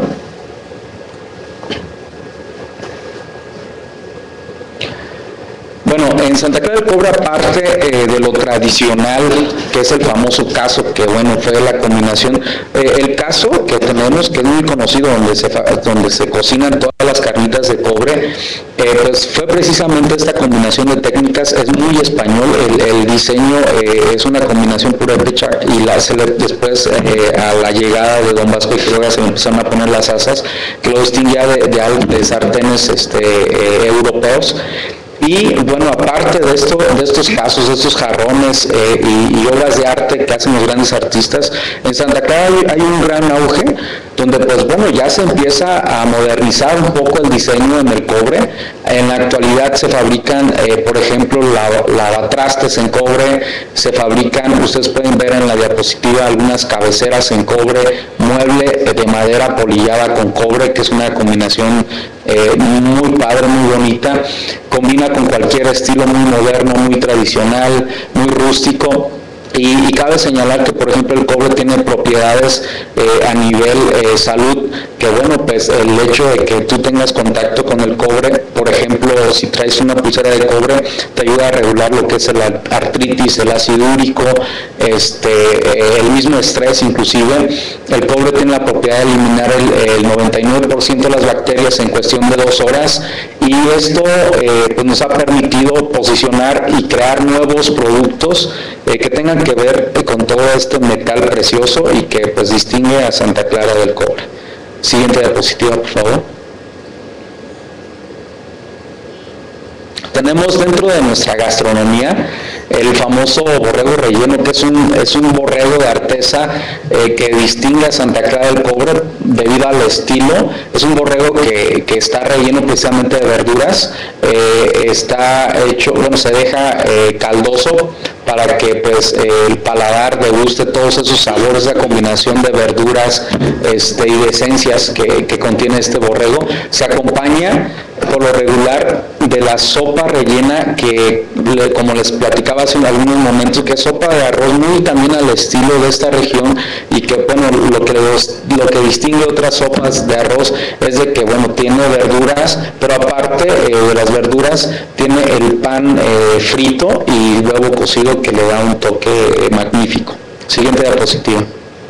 Bueno, en Santa Clara del Cobre, aparte eh, de lo tradicional, que es el famoso caso, que bueno, fue la combinación, eh, el caso que tenemos, que es muy conocido, donde se, donde se cocinan todas las carnitas de cobre, eh, pues fue precisamente esta combinación de técnicas. Es muy español, el, el diseño eh, es una combinación purépecha, y la, se le, después eh, a la llegada de don Vasco y Quiroga se empezaron a poner las asas, que lo distinguía de, de, de sartenes este, eh, europeos. Y bueno, aparte de esto, de estos casos, de estos jarrones eh, y, y obras de arte que hacen los grandes artistas, en Santa Clara hay, hay un gran auge, donde pues bueno, ya se empieza a modernizar un poco el diseño en el cobre. En la actualidad se fabrican, eh, por ejemplo, lavatrastes en cobre, se fabrican, ustedes pueden ver en la diapositiva, algunas cabeceras en cobre, mueble de madera polillada con cobre, que es una combinación eh, muy padre, muy bonita, combina con cualquier estilo muy moderno, muy tradicional, muy rústico. Y, y cabe señalar que, por ejemplo, el cobre tiene propiedades eh, a nivel eh, salud, que bueno, pues el hecho de que tú tengas contacto con el cobre, por ejemplo, si traes una pulsera de cobre, te ayuda a regular lo que es la artritis, el ácido úrico, este, eh, el mismo estrés inclusive. El cobre tiene la propiedad de eliminar el, el noventa y nueve por ciento de las bacterias en cuestión de dos horas, y esto eh, pues nos ha permitido posicionar y crear nuevos productos eh, que tengan que ver con todo este metal precioso y que pues distingue a Santa Clara del Cobre. Siguiente diapositiva, por favor. Tenemos dentro de nuestra gastronomía el famoso borrego relleno, que es un, es un borrego de artesa eh, que distingue a Santa Clara del Cobre debido al estilo. Es un borrego que, que está relleno precisamente de verduras, eh, está hecho, bueno, se deja eh, caldoso para que pues eh, el paladar deguste todos esos sabores, esa combinación de verduras este, y de esencias que, que contiene este borrego. Se acompaña por lo regular de la sopa rellena, que como les platicaba hace algunos momentos, que es sopa de arroz muy también al estilo de esta región, y que bueno, lo que, los, lo que distingue otras sopas de arroz es de que bueno, tiene verduras, pero aparte eh, de las verduras tiene el pan eh, frito y luego cocido, que le da un toque eh, magnífico. Siguiente diapositiva.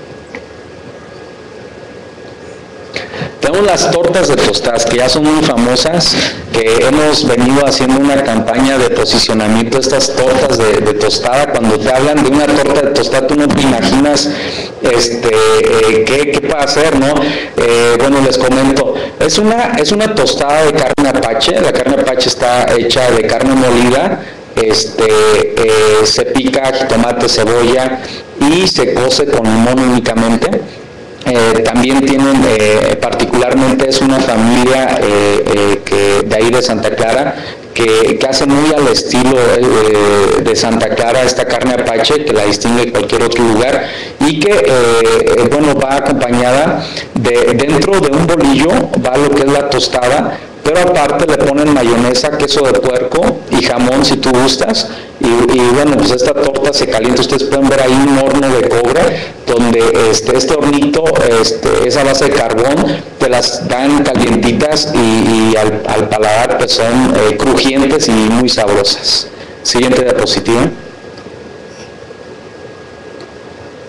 Tenemos las tortas de tostadas, que ya son muy famosas, que hemos venido haciendo una campaña de posicionamiento de estas tortas de, de tostada. Cuando te hablan de una torta de tostada, tú no te imaginas este, eh, qué, qué puede hacer, ¿no? Eh, bueno, les comento, es una, es una tostada de carne apache. La carne apache está hecha de carne molida, este, eh, se pica jitomate, cebolla y se cose con limón únicamente. Eh, también tienen, eh, particularmente es una familia eh, eh, que de ahí de Santa Clara, que, que hace muy al estilo eh, de Santa Clara esta carne apache, que la distingue de cualquier otro lugar, y que eh, bueno, va acompañada de, dentro de un bolillo va lo que es la tostada, pero aparte le ponen mayonesa, queso de puerco y jamón si tú gustas, y, y bueno, pues esta torta se calienta. Ustedes pueden ver ahí un horno de cobre, donde este, este hornito este, es a base de carbón, te las dan calientitas y, y al, al paladar pues son eh, crujientes y muy sabrosas. Siguiente diapositiva.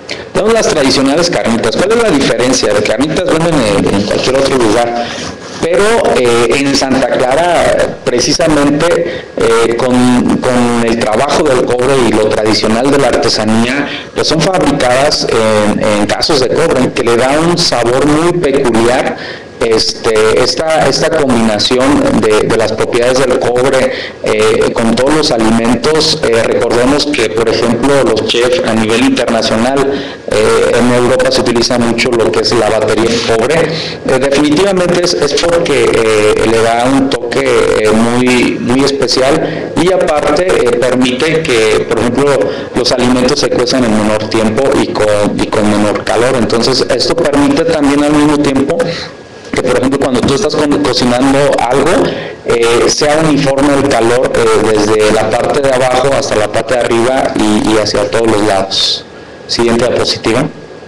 Tenemos las tradicionales carnitas. ¿Cuál es la diferencia? Las carnitas venden en, en cualquier otro lugar, pero eh, en Santa Clara, precisamente eh, con, con el trabajo del cobre y lo tradicional de la artesanía, pues son fabricadas en, en casos de cobre, que le da un sabor muy peculiar. Este, esta, esta combinación de, de las propiedades del cobre eh, con todos los alimentos, eh, recordemos que, por ejemplo, los chefs a nivel internacional, eh, en Europa se utiliza mucho lo que es la batería de cobre. Eh, definitivamente es, es porque eh, le da un toque eh, muy, muy especial, y aparte eh, permite que, por ejemplo, los alimentos se cuezan en menor tiempo y con, y con menor calor. Entonces, esto permite también al mismo tiempo que, por ejemplo, cuando tú estás cocinando algo, eh, sea uniforme el calor eh, desde la parte de abajo hasta la parte de arriba y, y hacia todos los lados. Siguiente diapositiva.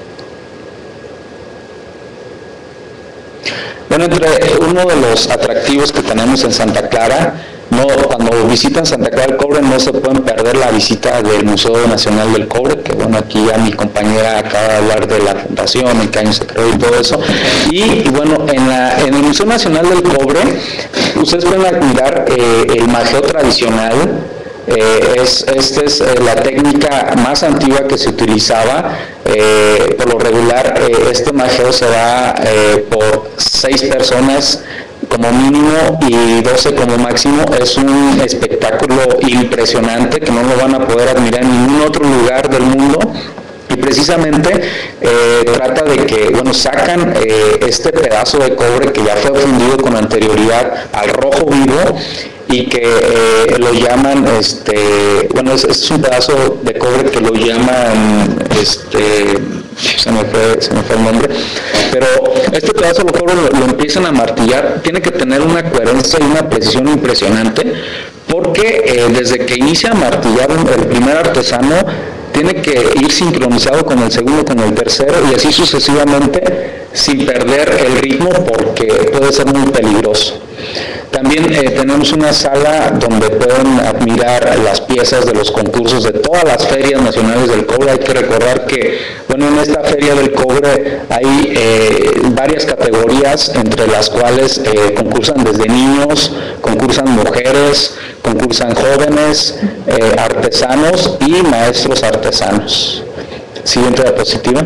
Bueno, entre uno de los atractivos que tenemos en Santa Clara, no, cuando visitan Santa Clara del Cobre no se pueden perder la visita del Museo Nacional del Cobre, que bueno, aquí ya mi compañera acaba de hablar de la fundación, en qué año se creó y todo eso. Y, y bueno, en, la, en el Museo Nacional del Cobre, ustedes pueden admirar eh, el majeo tradicional. Eh, es, esta es eh, la técnica más antigua que se utilizaba. Eh, por lo regular, eh, este majeo se da eh, por seis personas como mínimo y doce como máximo. Es un espectáculo impresionante que no lo van a poder admirar en ningún otro lugar del mundo. Y precisamente eh, trata de que, bueno, sacan eh, este pedazo de cobre que ya fue fundido con anterioridad al rojo vivo, y que eh, lo llaman, este, bueno, es, es un pedazo de cobre que lo llaman, este, se me fue, se me fue el nombre, pero este pedazo de cobre lo, lo empiezan a martillar. Tiene que tener una coherencia y una precisión impresionante, porque eh, desde que inicia a martillar el primer artesano, tiene que ir sincronizado con el segundo, con el tercero, y así sucesivamente, sin perder el ritmo, porque puede ser muy peligroso. También eh, tenemos una sala donde pueden admirar las piezas de los concursos de todas las ferias nacionales del cobre. Hay que recordar que, bueno, en esta feria del cobre hay eh, varias categorías, entre las cuales eh, concursan desde niños, concursan mujeres, concursan jóvenes, eh, artesanos y maestros artesanos. Siguiente diapositiva.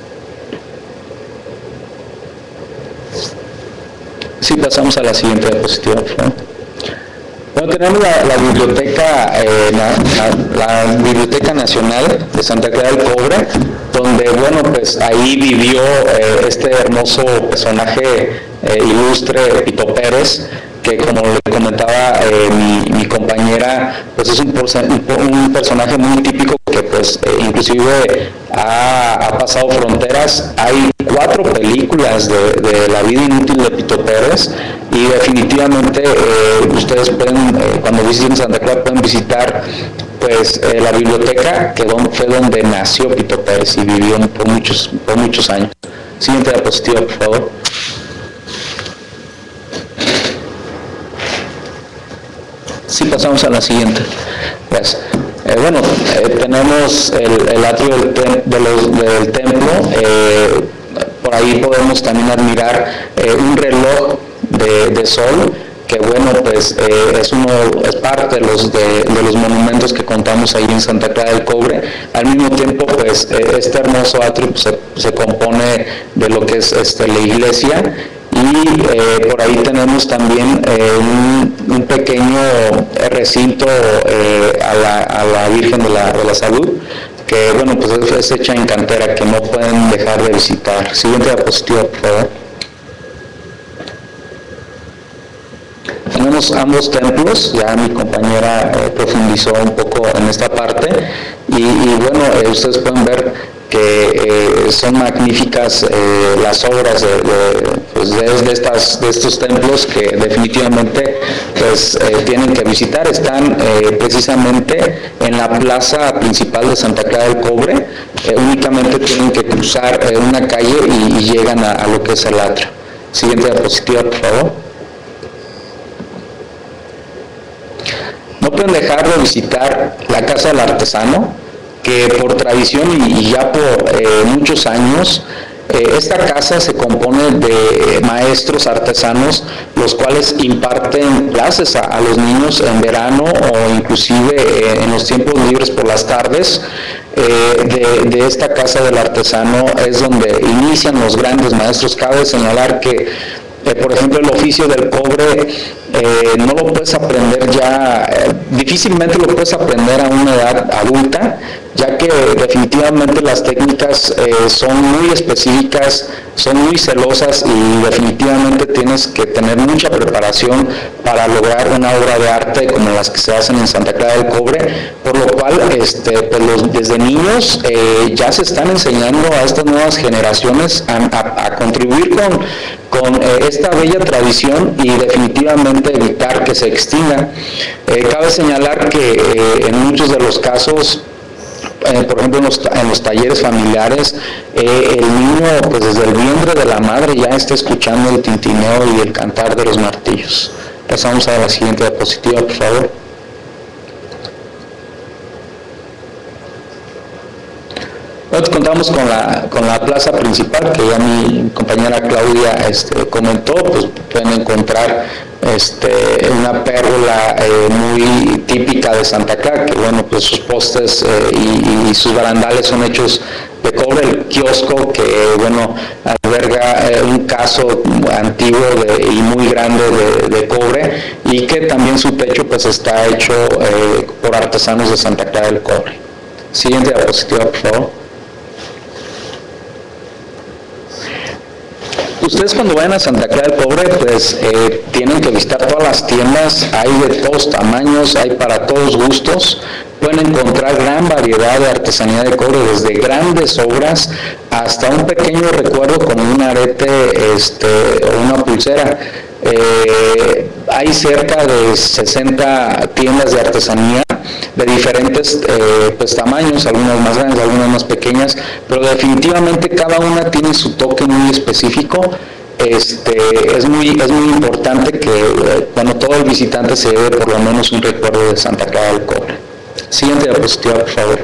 Sí, pasamos a la siguiente diapositiva, por favor. Bueno, tenemos la, la biblioteca, eh, la, la, la Biblioteca Nacional de Santa Clara del Cobre, donde, bueno, pues ahí vivió eh, este hermoso personaje eh, ilustre, Pito Pérez, que, como le comentaba eh, mi, mi compañera, pues es un, un personaje muy típico que, pues, eh, inclusive ha, ha pasado fronteras. Hay cuatro películas de, de la vida inútil de Pito Pérez, y definitivamente eh, ustedes pueden, eh, cuando visiten Santa Clara, pueden visitar pues eh, la biblioteca, que fue donde nació Pito Pérez y vivió por muchos, por muchos años. Siguiente diapositiva, por favor. Sí, pasamos a la siguiente. Pues, eh, bueno, eh, tenemos el, el atrio del, tem de los, del templo. Eh, por ahí podemos también admirar eh, un reloj de, de sol, que, bueno, pues eh, es, uno, es parte de los, de, de los monumentos que contamos ahí en Santa Clara del Cobre. Al mismo tiempo, pues eh, este hermoso atrio pues, se, se compone de lo que es este, la iglesia. Y eh, por ahí tenemos también eh, un, un pequeño recinto eh, a, la, a la Virgen de la, de la Salud, que, bueno, pues es, es hecha en cantera, que no pueden dejar de visitar. Siguiente diapositiva, por favor. Tenemos ambos templos, ya mi compañera eh, profundizó un poco en esta parte, y, y bueno, eh, ustedes pueden ver que eh, son magníficas eh, las obras de, de, pues de, de, estas, de estos templos, que definitivamente pues, eh, tienen que visitar. Están eh, precisamente en la plaza principal de Santa Clara del Cobre. Eh, únicamente tienen que cruzar eh, una calle y, y llegan a, a lo que es el atrio. Siguiente diapositiva, por favor. No pueden dejar de visitar la Casa del Artesano, que por tradición y ya por eh, muchos años Eh, esta casa se compone de maestros artesanos, los cuales imparten clases a, a los niños en verano o inclusive eh, en los tiempos libres por las tardes. Eh, de, de esta casa del artesano es donde inician los grandes maestros. Cabe señalar que Eh, por ejemplo, el oficio del cobre eh, no lo puedes aprender ya, eh, difícilmente lo puedes aprender a una edad adulta, ya que definitivamente las técnicas eh, son muy específicas, son muy celosas y definitivamente tienes que tener mucha preparación para lograr una obra de arte como las que se hacen en Santa Clara del Cobre, por lo cual este, pues los, desde niños eh, ya se están enseñando a estas nuevas generaciones a, a, a contribuir con, con eh, esta bella tradición y definitivamente evitar que se extinga. Eh, cabe señalar que eh, en muchos de los casos, Eh, por ejemplo, en los, en los talleres familiares, eh, el niño, pues desde el vientre de la madre ya está escuchando el tintineo y el cantar de los martillos. Pasamos a la siguiente diapositiva, por favor. Nosotros contamos con la, con la plaza principal, que ya mi compañera Claudia este, comentó. Pues pueden encontrar este, una pérgola eh, muy típica de Santa Clara, que bueno, pues sus postes eh, y, y sus barandales son hechos de cobre. El kiosco, que bueno, alberga eh, un caso antiguo de, y muy grande de, de cobre, y que también su techo pues está hecho eh, por artesanos de Santa Clara del Cobre. Siguiente diapositiva, por favor. Ustedes cuando vayan a Santa Clara del Cobre, pues eh, tienen que visitar todas las tiendas. Hay de todos tamaños, hay para todos gustos. Pueden encontrar gran variedad de artesanía de cobre, desde grandes obras hasta un pequeño recuerdo como un arete este, o una pulsera. Eh, hay cerca de sesenta tiendas de artesanía de diferentes eh, pues, tamaños, algunas más grandes, algunas más pequeñas, pero definitivamente cada una tiene su toque muy específico. Este, es, muy, es muy importante que eh, cuando todo el visitante se lleve por lo menos un recuerdo de Santa Clara del Cobre. Siguiente diapositiva, por favor.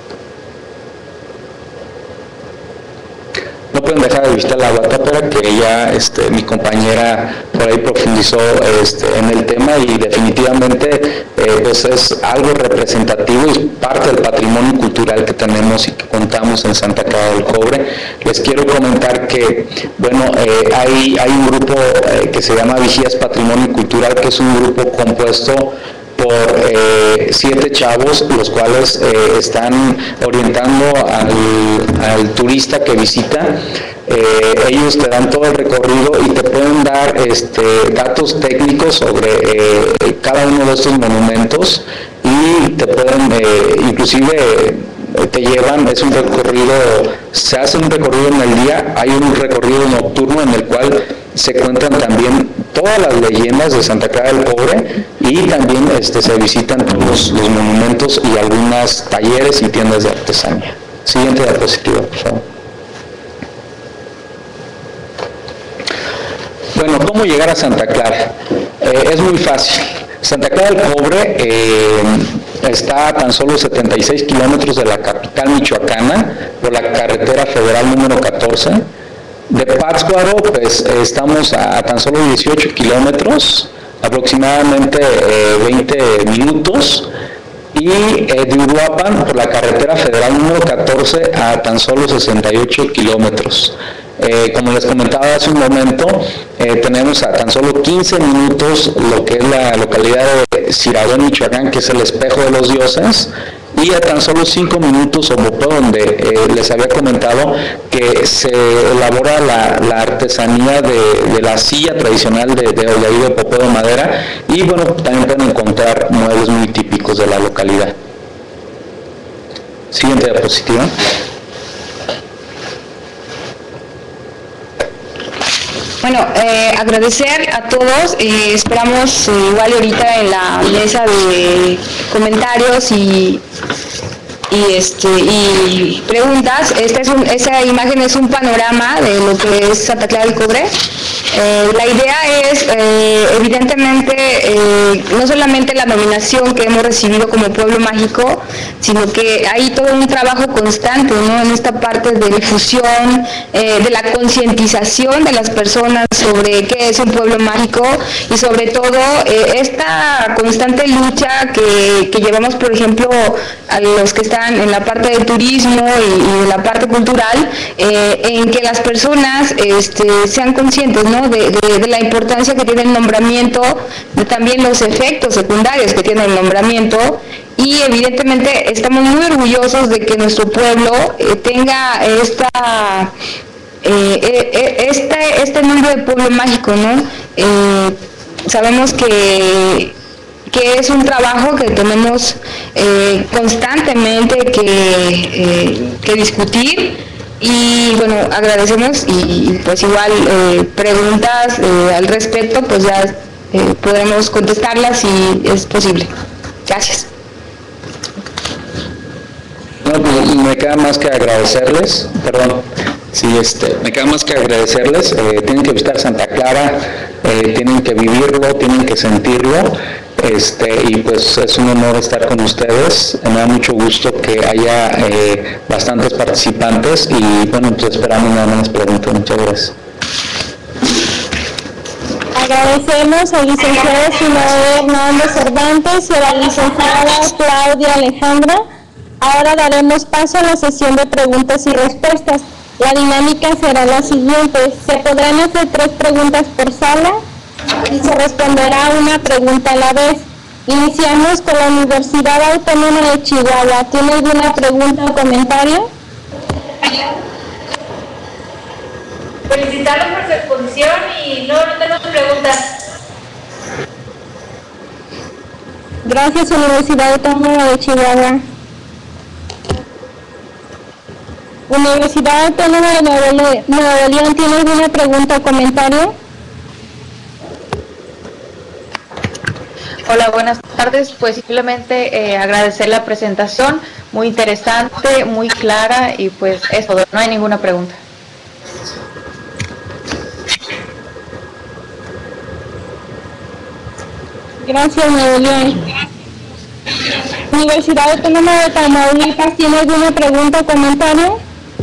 No pueden dejar de visitar la Guatapera, que ya este, mi compañera por ahí profundizó este, en el tema, y definitivamente eh, pues es algo representativo y parte del patrimonio cultural que tenemos y que contamos en Santa Clara del Cobre. Les quiero comentar que, bueno, eh, hay, hay un grupo eh, que se llama Vigías Patrimonio Cultural, que es un grupo compuesto por eh, siete chavos, los cuales eh, están orientando al, al turista que visita. Eh, ellos te dan todo el recorrido y te pueden dar este, datos técnicos sobre eh, cada uno de estos monumentos, y te pueden eh, inclusive te llevan, es un recorrido, se hace un recorrido en el día, hay un recorrido nocturno en el cual se cuentan también todas las leyendas de Santa Clara del Cobre, y también este, se visitan todos los monumentos y algunos talleres y tiendas de artesanía. Siguiente diapositiva, por favor. Bueno, ¿cómo llegar a Santa Clara? Eh, es muy fácil. Santa Clara del Cobre eh, está a tan solo setenta y seis kilómetros de la capital michoacana por la carretera federal número catorce. De Pátzcuaro, pues estamos a, a tan solo dieciocho kilómetros, aproximadamente eh, veinte minutos. Y eh, de Uruapan por la carretera federal número catorce a tan solo sesenta y ocho kilómetros. Eh, como les comentaba hace un momento, eh, tenemos a tan solo quince minutos lo que es la localidad de Ciradón, Michoacán, que es el espejo de los dioses, y a tan solo cinco minutos Omopló, donde eh, les había comentado que se elabora la, la artesanía de, de la silla tradicional de, de, de ahí de popó de madera, y bueno, también pueden encontrar muebles muy típicos de la localidad. Siguiente diapositiva. Bueno, eh, agradecer a todos, eh, esperamos eh, igual ahorita en la mesa de comentarios y y este y preguntas. Esta es un, esa imagen es un panorama de lo que es Santa Clara del Cobre. Eh, la idea es, eh, evidentemente, eh, no solamente la nominación que hemos recibido como pueblo mágico, sino que hay todo un trabajo constante, ¿no?, en esta parte de difusión, eh, de la concientización de las personas sobre qué es un pueblo mágico y sobre todo eh, esta constante lucha que, que llevamos, por ejemplo, a los que están en la parte de turismo y, y en la parte cultural, eh, en que las personas este, sean conscientes, ¿no?, De, de, de la importancia que tiene el nombramiento, de también los efectos secundarios que tiene el nombramiento, y evidentemente estamos muy orgullosos de que nuestro pueblo eh, tenga esta eh, eh, este, este nombre de pueblo mágico, ¿no? Eh, sabemos que que es un trabajo que tenemos eh, constantemente que, eh, que discutir. Y bueno, agradecemos y, y pues igual eh, preguntas eh, al respecto, pues ya eh, podremos contestarlas si es posible. Gracias. No, pues, me queda más que agradecerles, perdón, sí, este, me queda más que agradecerles, eh, tienen que visitar Santa Clara, eh, tienen que vivirlo, tienen que sentirlo. Este, y pues es un honor estar con ustedes, me da mucho gusto que haya eh, bastantes participantes y bueno, pues esperamos nada más preguntas. Muchas gracias. Agradecemos al licenciado Salvador Hernández Cervantes y a la licenciada Claudia Alejandra. Ahora daremos paso a la sesión de preguntas y respuestas. La dinámica será la siguiente: se podrán hacer tres preguntas por sala y se responderá una pregunta a la vez. Iniciamos con la Universidad Autónoma de Chihuahua. ¿Tiene alguna pregunta o comentario? Felicitarlos por su exposición y no, no tenemos preguntas. Gracias, Universidad Autónoma de Chihuahua. Universidad Autónoma de Nuevo León, Nuevo León, ¿tiene alguna pregunta o comentario? Hola, buenas tardes. Pues simplemente eh, agradecer la presentación, muy interesante, muy clara y pues eso, no hay ninguna pregunta. Gracias, Nuevo León. Universidad Autónoma de Tamaulipas, ¿tiene alguna pregunta o comentario?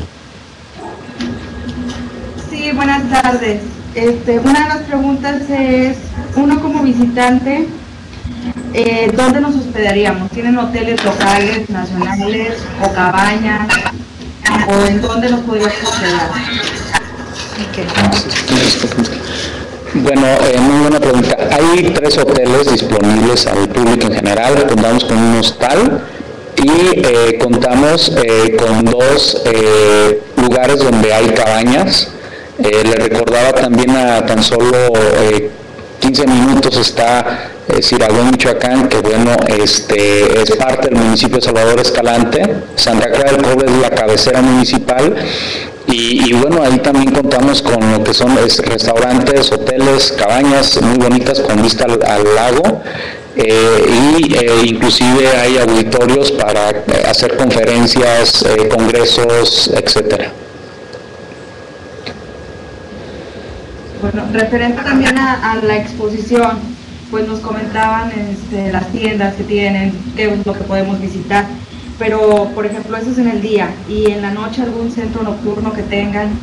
Sí, buenas tardes. Este, una de las preguntas es, uno como visitante, Eh, ¿dónde nos hospedaríamos? ¿Tienen hoteles locales, nacionales o cabañas? ¿O en dónde nos podríamos hospedar? Okay. Bueno, eh, muy buena pregunta. Hay tres hoteles disponibles al público en general. Contamos con un hostal y eh, contamos eh, con dos eh, lugares donde hay cabañas. Eh, le recordaba también a tan solo eh, quince minutos está eh, Siragón, Michoacán, que bueno, este es parte del municipio de Salvador Escalante. Santa Clara del Cobre es la cabecera municipal y, y bueno, ahí también contamos con lo que son es, restaurantes, hoteles, cabañas muy bonitas con vista al, al lago. Eh, y eh, inclusive hay auditorios para eh, hacer conferencias, eh, congresos, etcétera. Bueno, referente también a, a la exposición, pues nos comentaban este, las tiendas que tienen, qué es lo que podemos visitar, pero por ejemplo eso es en el día, y en la noche algún centro nocturno que tengan.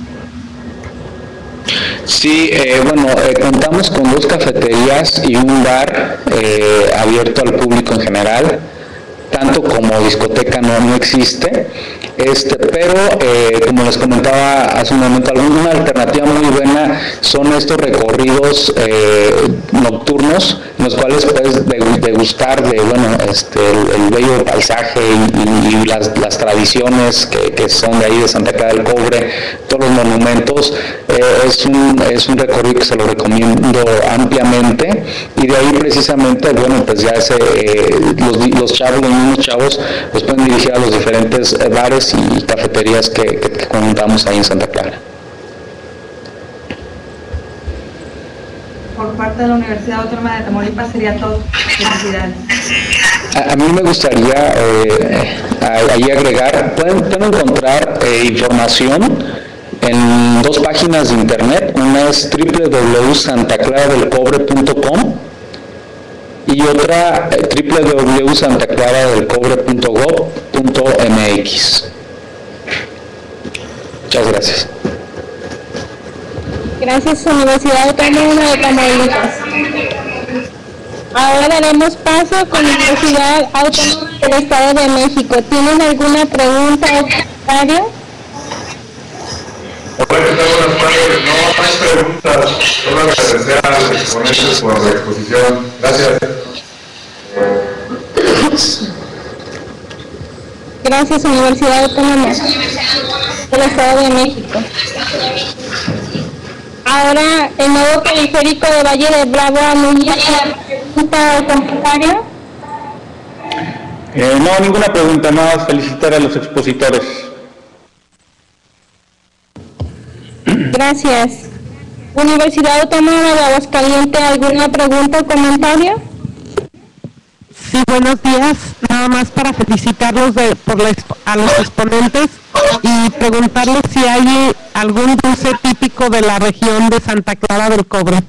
Sí, eh, bueno, eh, contamos con dos cafeterías y un bar eh, abierto al público en general. Tanto como discoteca no, no existe, este, pero eh, como les comentaba hace un momento, una alternativa muy buena son estos recorridos eh, nocturnos, en los cuales puedes degustar de, bueno, este, el, el bello paisaje y, y las, las tradiciones que, que son de ahí de Santa Clara del Cobre, todos los monumentos. Eh, es, un, es un recorrido que se lo recomiendo ampliamente, y de ahí precisamente, bueno, pues ya se, eh, los, los chavos, los mismos chavos, pues pueden dirigir a los diferentes bares y cafeterías que, que, que contamos ahí en Santa Clara. Por parte de la Universidad Autónoma de Tamaulipas sería todo. Felicidades. A, a mí me gustaría... Eh, ahí agregar. Pueden, pueden encontrar eh, información en dos páginas de internet. Una es doble u doble u doble u punto santa clara del cobre punto com y otra eh, doble u doble u doble u punto santa clara del cobre punto gob punto m x. Muchas gracias. Gracias, Universidad Autónoma de Tamaulipas. Ahora daremos paso con la Universidad Autónoma del Estado de México. ¿Tienen alguna pregunta o comentario? Hola, ¿qué tal? Buenas tardes. No, no hay preguntas. Solo agradecer a los exponentes por la exposición. Gracias. Gracias, Universidad Autónoma del Estado de México. Ahora, el nuevo periférico de Valle de Bravo anuncia la pregunta o comentario. Eh, no, ninguna pregunta más. Felicitar a los expositores. Gracias. Universidad Autónoma de Aguascalientes, ¿alguna pregunta o comentario? Sí, buenos días. Nada más para felicitarlos de, por la, a los exponentes y preguntarles si hay algún dulce típico de la región de Santa Clara del Cobre.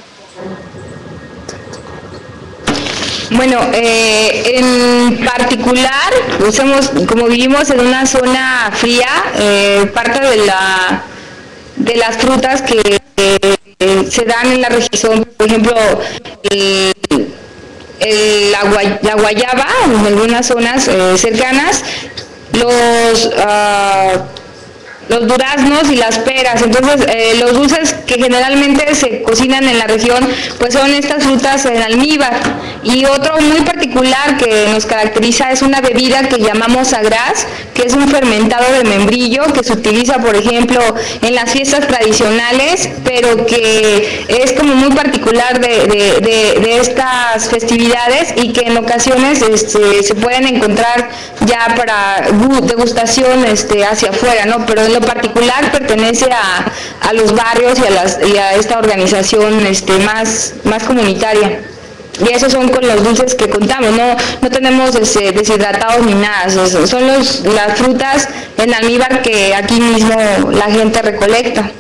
Bueno, eh, en particular, pues somos, como vivimos en una zona fría, eh, parte de la de las frutas que eh, se dan en la región, por ejemplo, el, el, la, guay, la guayaba en algunas zonas eh, cercanas, los uh, los duraznos y las peras. Entonces eh, los dulces que generalmente se cocinan en la región pues son estas frutas en almíbar. Y otro muy particular que nos caracteriza es una bebida que llamamos agraz, que es un fermentado de membrillo que se utiliza por ejemplo en las fiestas tradicionales, pero que es como muy particular de, de, de, de estas festividades y que en ocasiones este, se pueden encontrar ya para degustación este, hacia afuera, ¿no? Pero en lo particular pertenece a, a los barrios y a, las, y a esta organización este, más, más comunitaria. Y esos son con los dulces que contamos, no, no tenemos este, deshidratados ni nada, son los, las frutas en almíbar que aquí mismo la gente recolecta.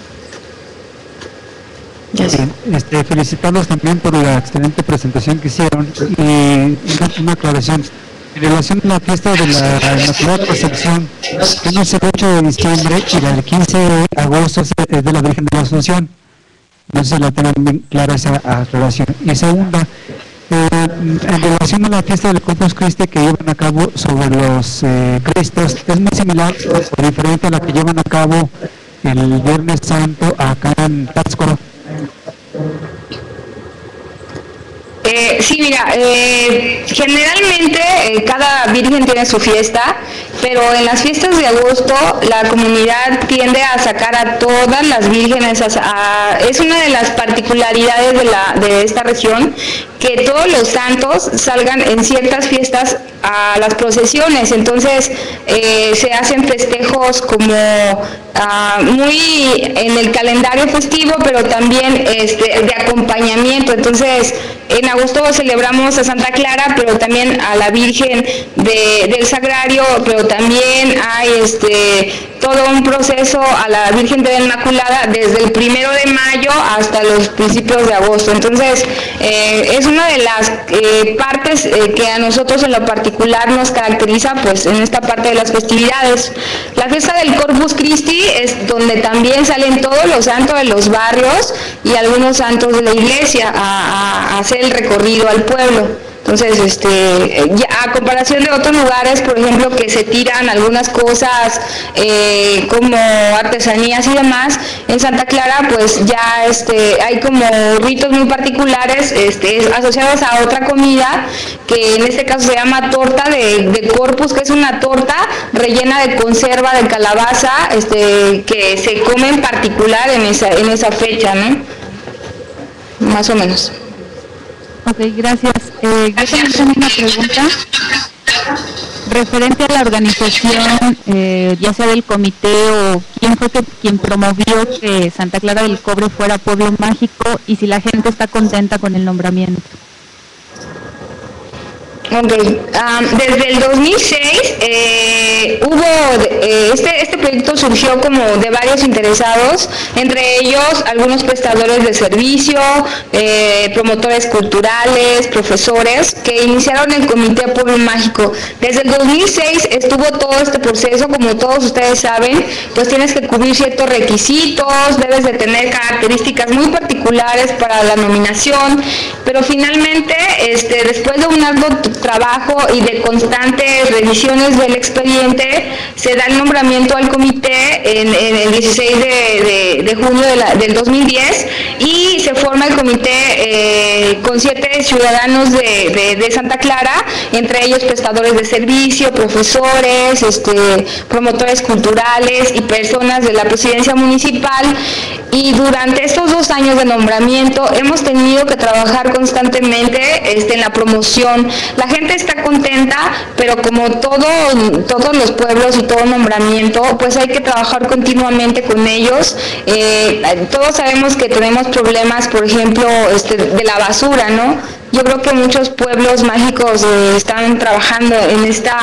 Ya sí. Este, felicitarlos también por la excelente presentación que hicieron y una, una aclaración. En relación a la fiesta de la Inmaculada Concepción, que no es el ocho de diciembre y la del quince de agosto es de la Virgen de la Asunción. No sé si la tengan bien clara esa aclaración. Y segunda, eh, en relación a la fiesta del Corpus Christi que llevan a cabo sobre los eh, Cristos, es muy similar o diferente a la que llevan a cabo el Viernes Santo acá en Pátzcuaro. Eh, sí, mira, eh, generalmente eh, cada virgen tiene su fiesta, pero en las fiestas de agosto la comunidad tiende a sacar a todas las vírgenes, a, a, es una de las particularidades de, la, de esta región, que todos los santos salgan en ciertas fiestas a las procesiones, entonces eh, se hacen festejos como uh, muy en el calendario festivo, pero también este, de acompañamiento. Entonces en agosto celebramos a Santa Clara, pero también a la Virgen de, del Sagrario, pero también hay este todo un proceso a la Virgen de la Inmaculada desde el primero de mayo hasta los principios de agosto. Entonces eh, es una de las eh, partes eh, que a nosotros en lo particular nos caracteriza pues en esta parte de las festividades. La fiesta del Corpus Christi es donde también salen todos los santos de los barrios y algunos santos de la iglesia a, a hacer el recorrido al pueblo. Entonces, este, ya, a comparación de otros lugares, por ejemplo, que se tiran algunas cosas eh, como artesanías y demás, en Santa Clara, pues ya este, hay como ritos muy particulares este, asociados a otra comida, que en este caso se llama torta de, de corpus, que es una torta rellena de conserva de calabaza, este, que se come en particular en esa, en esa fecha, ¿no? Más o menos. Ok, gracias. Eh, yo también tengo una pregunta referente a la organización, eh, ya sea del comité o quién fue que, quien promovió que Santa Clara del Cobre fuera pueblo mágico y si la gente está contenta con el nombramiento. Ok, um, desde el dos mil seis eh, hubo, eh, este, este proyecto surgió como de varios interesados, entre ellos algunos prestadores de servicio, eh, promotores culturales, profesores, que iniciaron el Comité Pueblo Mágico. Desde el dos mil seis estuvo todo este proceso, como todos ustedes saben, pues tienes que cubrir ciertos requisitos, debes de tener características muy particulares para la nominación, pero finalmente, este, después de un arduo trabajo y de constantes revisiones del expediente, se da el nombramiento al comité en, en el dieciséis de, de, de junio de la, del dos mil diez y se forma el comité eh, con siete ciudadanos de, de, de Santa Clara, entre ellos prestadores de servicio, profesores, este, promotores culturales y personas de la presidencia municipal. Y durante estos dos años de nombramiento hemos tenido que trabajar constantemente este, en la promoción. La gente está contenta, pero como todo, todos los pueblos y todo nombramiento, pues hay que trabajar continuamente con ellos. Eh, todos sabemos que tenemos problemas, por ejemplo, este, de la basura, ¿no? Yo creo que muchos pueblos mágicos eh, están trabajando en esta,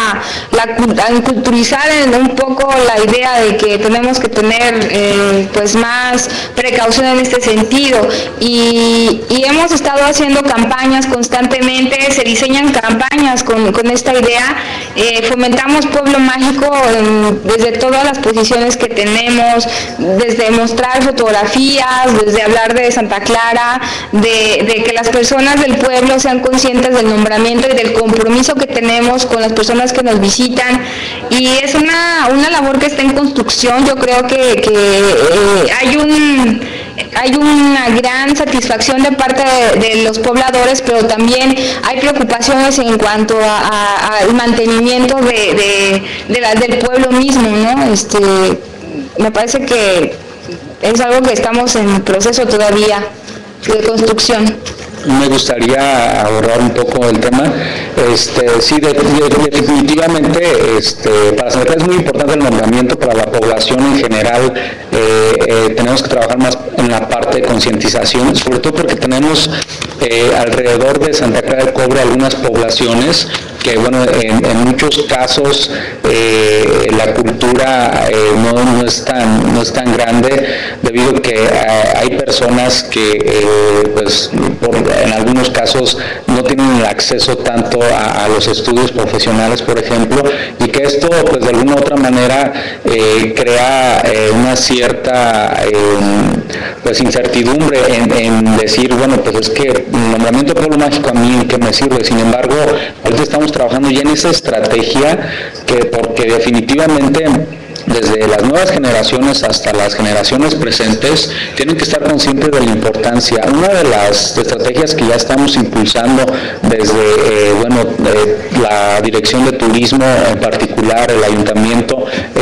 la, en culturizar en un poco la idea de que tenemos que tener eh, pues más precaución en este sentido y, y hemos estado haciendo campañas constantemente, se diseñan campañas con, con esta idea, eh, fomentamos Pueblo Mágico en, desde todas las posiciones que tenemos, desde mostrar fotografías, desde hablar de Santa Clara, de, de que las personas del pueblo sean conscientes del nombramiento y del compromiso que tenemos con las personas que nos visitan, y es una, una labor que está en construcción. Yo creo que, que eh, hay un hay una gran satisfacción de parte de, de los pobladores, pero también hay preocupaciones en cuanto al mantenimiento de, de, de la, del pueblo mismo, ¿no? Este, me parece que es algo que estamos en proceso todavía de construcción. Me gustaría abordar un poco el tema. Este, sí, de, de, definitivamente este, para Santa Clara es muy importante el nombramiento para la población en general. Eh, eh, tenemos que trabajar más en la parte de concientización, sobre todo porque tenemos eh, alrededor de Santa Clara del Cobre algunas poblaciones que, bueno, en, en muchos casos eh, la cultura eh, no, no, es tan, no es tan grande, debido a que eh, hay personas que eh, pues por, en algunos casos no tienen el acceso tanto a, a los estudios profesionales, por ejemplo, y que esto pues de alguna u otra manera eh, crea eh, una cierta eh, pues incertidumbre en, en decir, bueno, pues es que el nombramiento de Pueblo Mágico a mí en qué me sirve. Sin embargo, ahorita estamos trabajando ya en esa estrategia, que porque definitivamente desde las nuevas generaciones hasta las generaciones presentes tienen que estar conscientes de la importancia. Una de las estrategias que ya estamos impulsando desde eh, bueno, eh, la Dirección de Turismo, en particular el Ayuntamiento,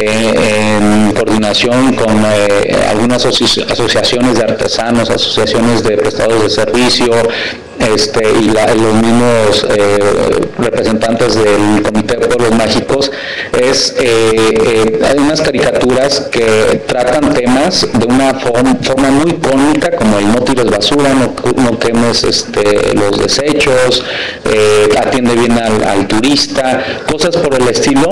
eh, en coordinación con eh, algunas asoci asociaciones de artesanos, asociaciones de prestadores de servicio, Este, y la, los mismos eh, representantes del Comité de Pueblos Mágicos, es eh, eh, hay unas caricaturas que tratan temas de una forma, forma muy cómica, como el no tires basura, no, no quemes este, los desechos, eh, atiende bien al, al turista, cosas por el estilo.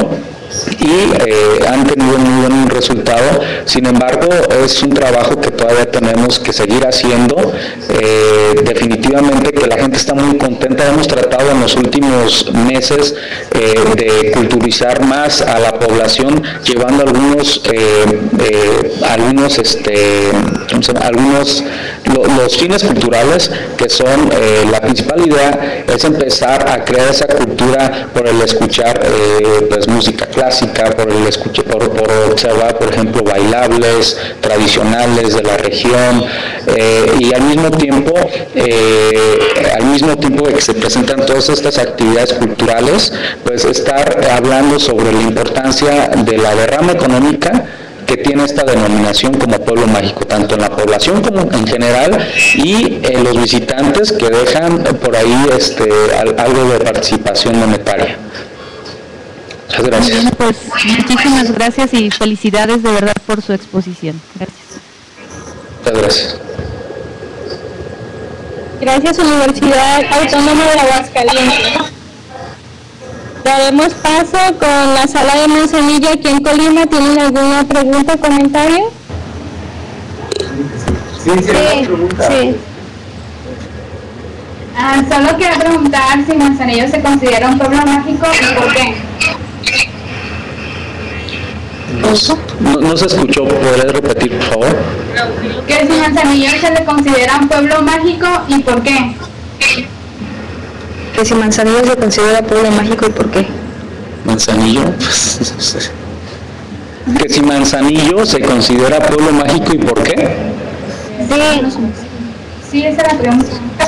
Y eh, han tenido muy buen resultado. Sin embargo, es un trabajo que todavía tenemos que seguir haciendo. Eh, definitivamente que la gente está muy contenta. Hemos tratado en los últimos meses eh, de culturizar más a la población, llevando algunos eh, eh, algunos este algunos lo, los fines culturales, que son eh, la principal idea es empezar a crear esa cultura por el escuchar eh, pues música clásica, por el escuche, por, por observar, por ejemplo, bailables tradicionales de la región, eh, y al mismo tiempo eh, al mismo tiempo que se presentan todas estas actividades culturales, pues estar hablando sobre la importancia de la derrama económica que tiene esta denominación como Pueblo Mágico, tanto en la población como en general, y eh, los visitantes que dejan por ahí este, algo de participación monetaria. Muchas gracias. Bien, pues muchísimas gracias y felicidades de verdad por su exposición. Gracias. Muchas gracias. Gracias, Universidad Autónoma de Aguascalientes. Daremos paso con la sala de Manzanillo aquí en Colima. ¿Tienen alguna pregunta o comentario? Sí, sí, sí. sí. Ah, solo quiero preguntar si Manzanillo se considera un pueblo mágico y por qué. No, no se escuchó, ¿podrías repetir, por favor? Que si Manzanillo se le considera un pueblo mágico y por qué. Que si Manzanillo se considera pueblo mágico y por qué. Manzanillo, pues, que si Manzanillo se considera pueblo mágico y por qué. Sí, sí, esa la pregunta.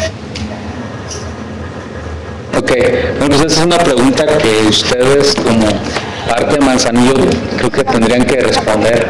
Ok, bueno, pues esa es una pregunta que ustedes como parte de Manzanillo creo que tendrían que responder.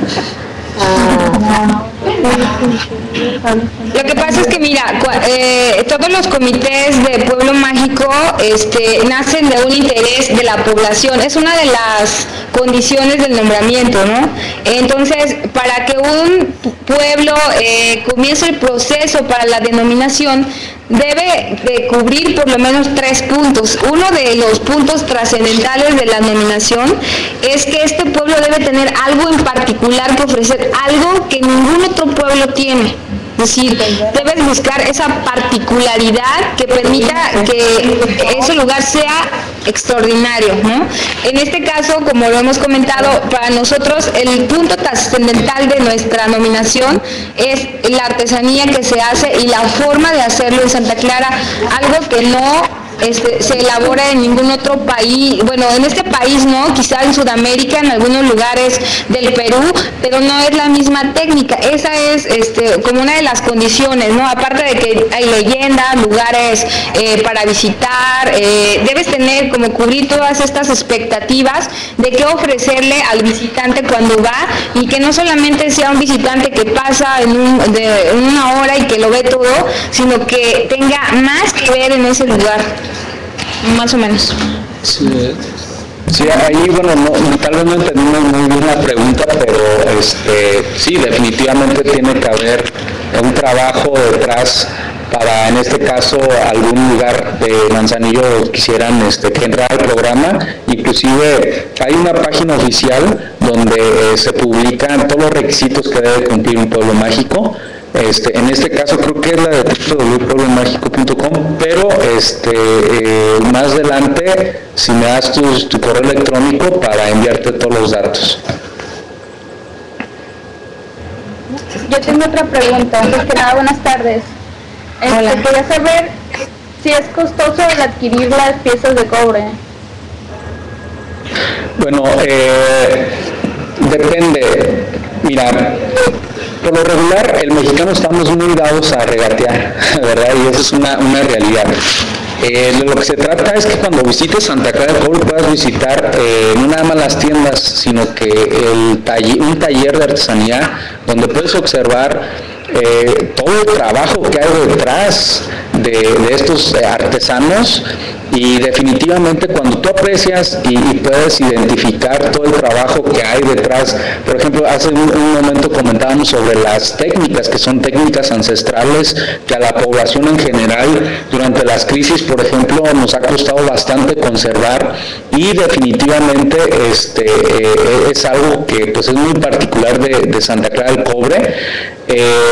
Lo que pasa es que mira, eh, todos los comités de pueblo mágico este, nacen de un interés de la población, es una de las condiciones del nombramiento, ¿no? Entonces, para que un pueblo eh, comience el proceso para la denominación, debe de cubrir por lo menos tres puntos. Uno de los puntos trascendentales de la nominación es que este pueblo debe tener algo en particular que ofrecer, algo que ningún otro pueblo tiene. Es decir, debes buscar esa particularidad que permita que ese lugar sea extraordinario, ¿no? En este caso, como lo hemos comentado, para nosotros el punto trascendental de nuestra nominación es la artesanía que se hace y la forma de hacerlo en Santa Clara, algo que no Este, se elabora en ningún otro país, bueno, en este país no, quizá en Sudamérica, en algunos lugares del Perú, pero no es la misma técnica. Esa es este, como una de las condiciones, ¿no? Aparte de que hay leyendas, lugares eh, para visitar, eh, debes tener como cubrir todas estas expectativas de qué ofrecerle al visitante cuando va, y que no solamente sea un visitante que pasa en, un, de, en una hora y que lo ve todo, sino que tenga más que ver en ese lugar. Más o menos. Sí, sí, ahí, bueno, no, tal vez no entendimos muy bien la pregunta, pero este, sí, definitivamente tiene que haber un trabajo detrás para, en este caso, algún lugar de Manzanillo quisieran este, que entrara al programa. Inclusive hay una página oficial donde eh, se publican todos los requisitos que debe cumplir un pueblo mágico. Este, en este caso creo que es la de w w w punto pueblo mágico punto com, pero este, eh, más adelante, si me das tu, tu correo electrónico para enviarte todos los datos. Yo tengo otra pregunta. Antes que nada, buenas tardes. Este, quería saber si es costoso el adquirir las piezas de cobre. Bueno, eh, depende. Mira, por lo regular, el mexicano estamos muy dados a regatear, ¿verdad? Y eso es una, una realidad. Eh, de lo que se trata es que cuando visites Santa Clara del Cobre puedas visitar eh, no nada más las tiendas, sino que el taller, un taller de artesanía donde puedes observar eh, todo el trabajo que hay detrás de, de estos artesanos. Y definitivamente cuando tú aprecias y, y puedes identificar todo el trabajo que hay detrás, por ejemplo, hace un, un momento comentábamos sobre las técnicas, que son técnicas ancestrales que a la población en general durante las crisis, por ejemplo, nos ha costado bastante conservar, y definitivamente este, eh, es algo que pues es muy particular de, de Santa Clara del Cobre. Eh,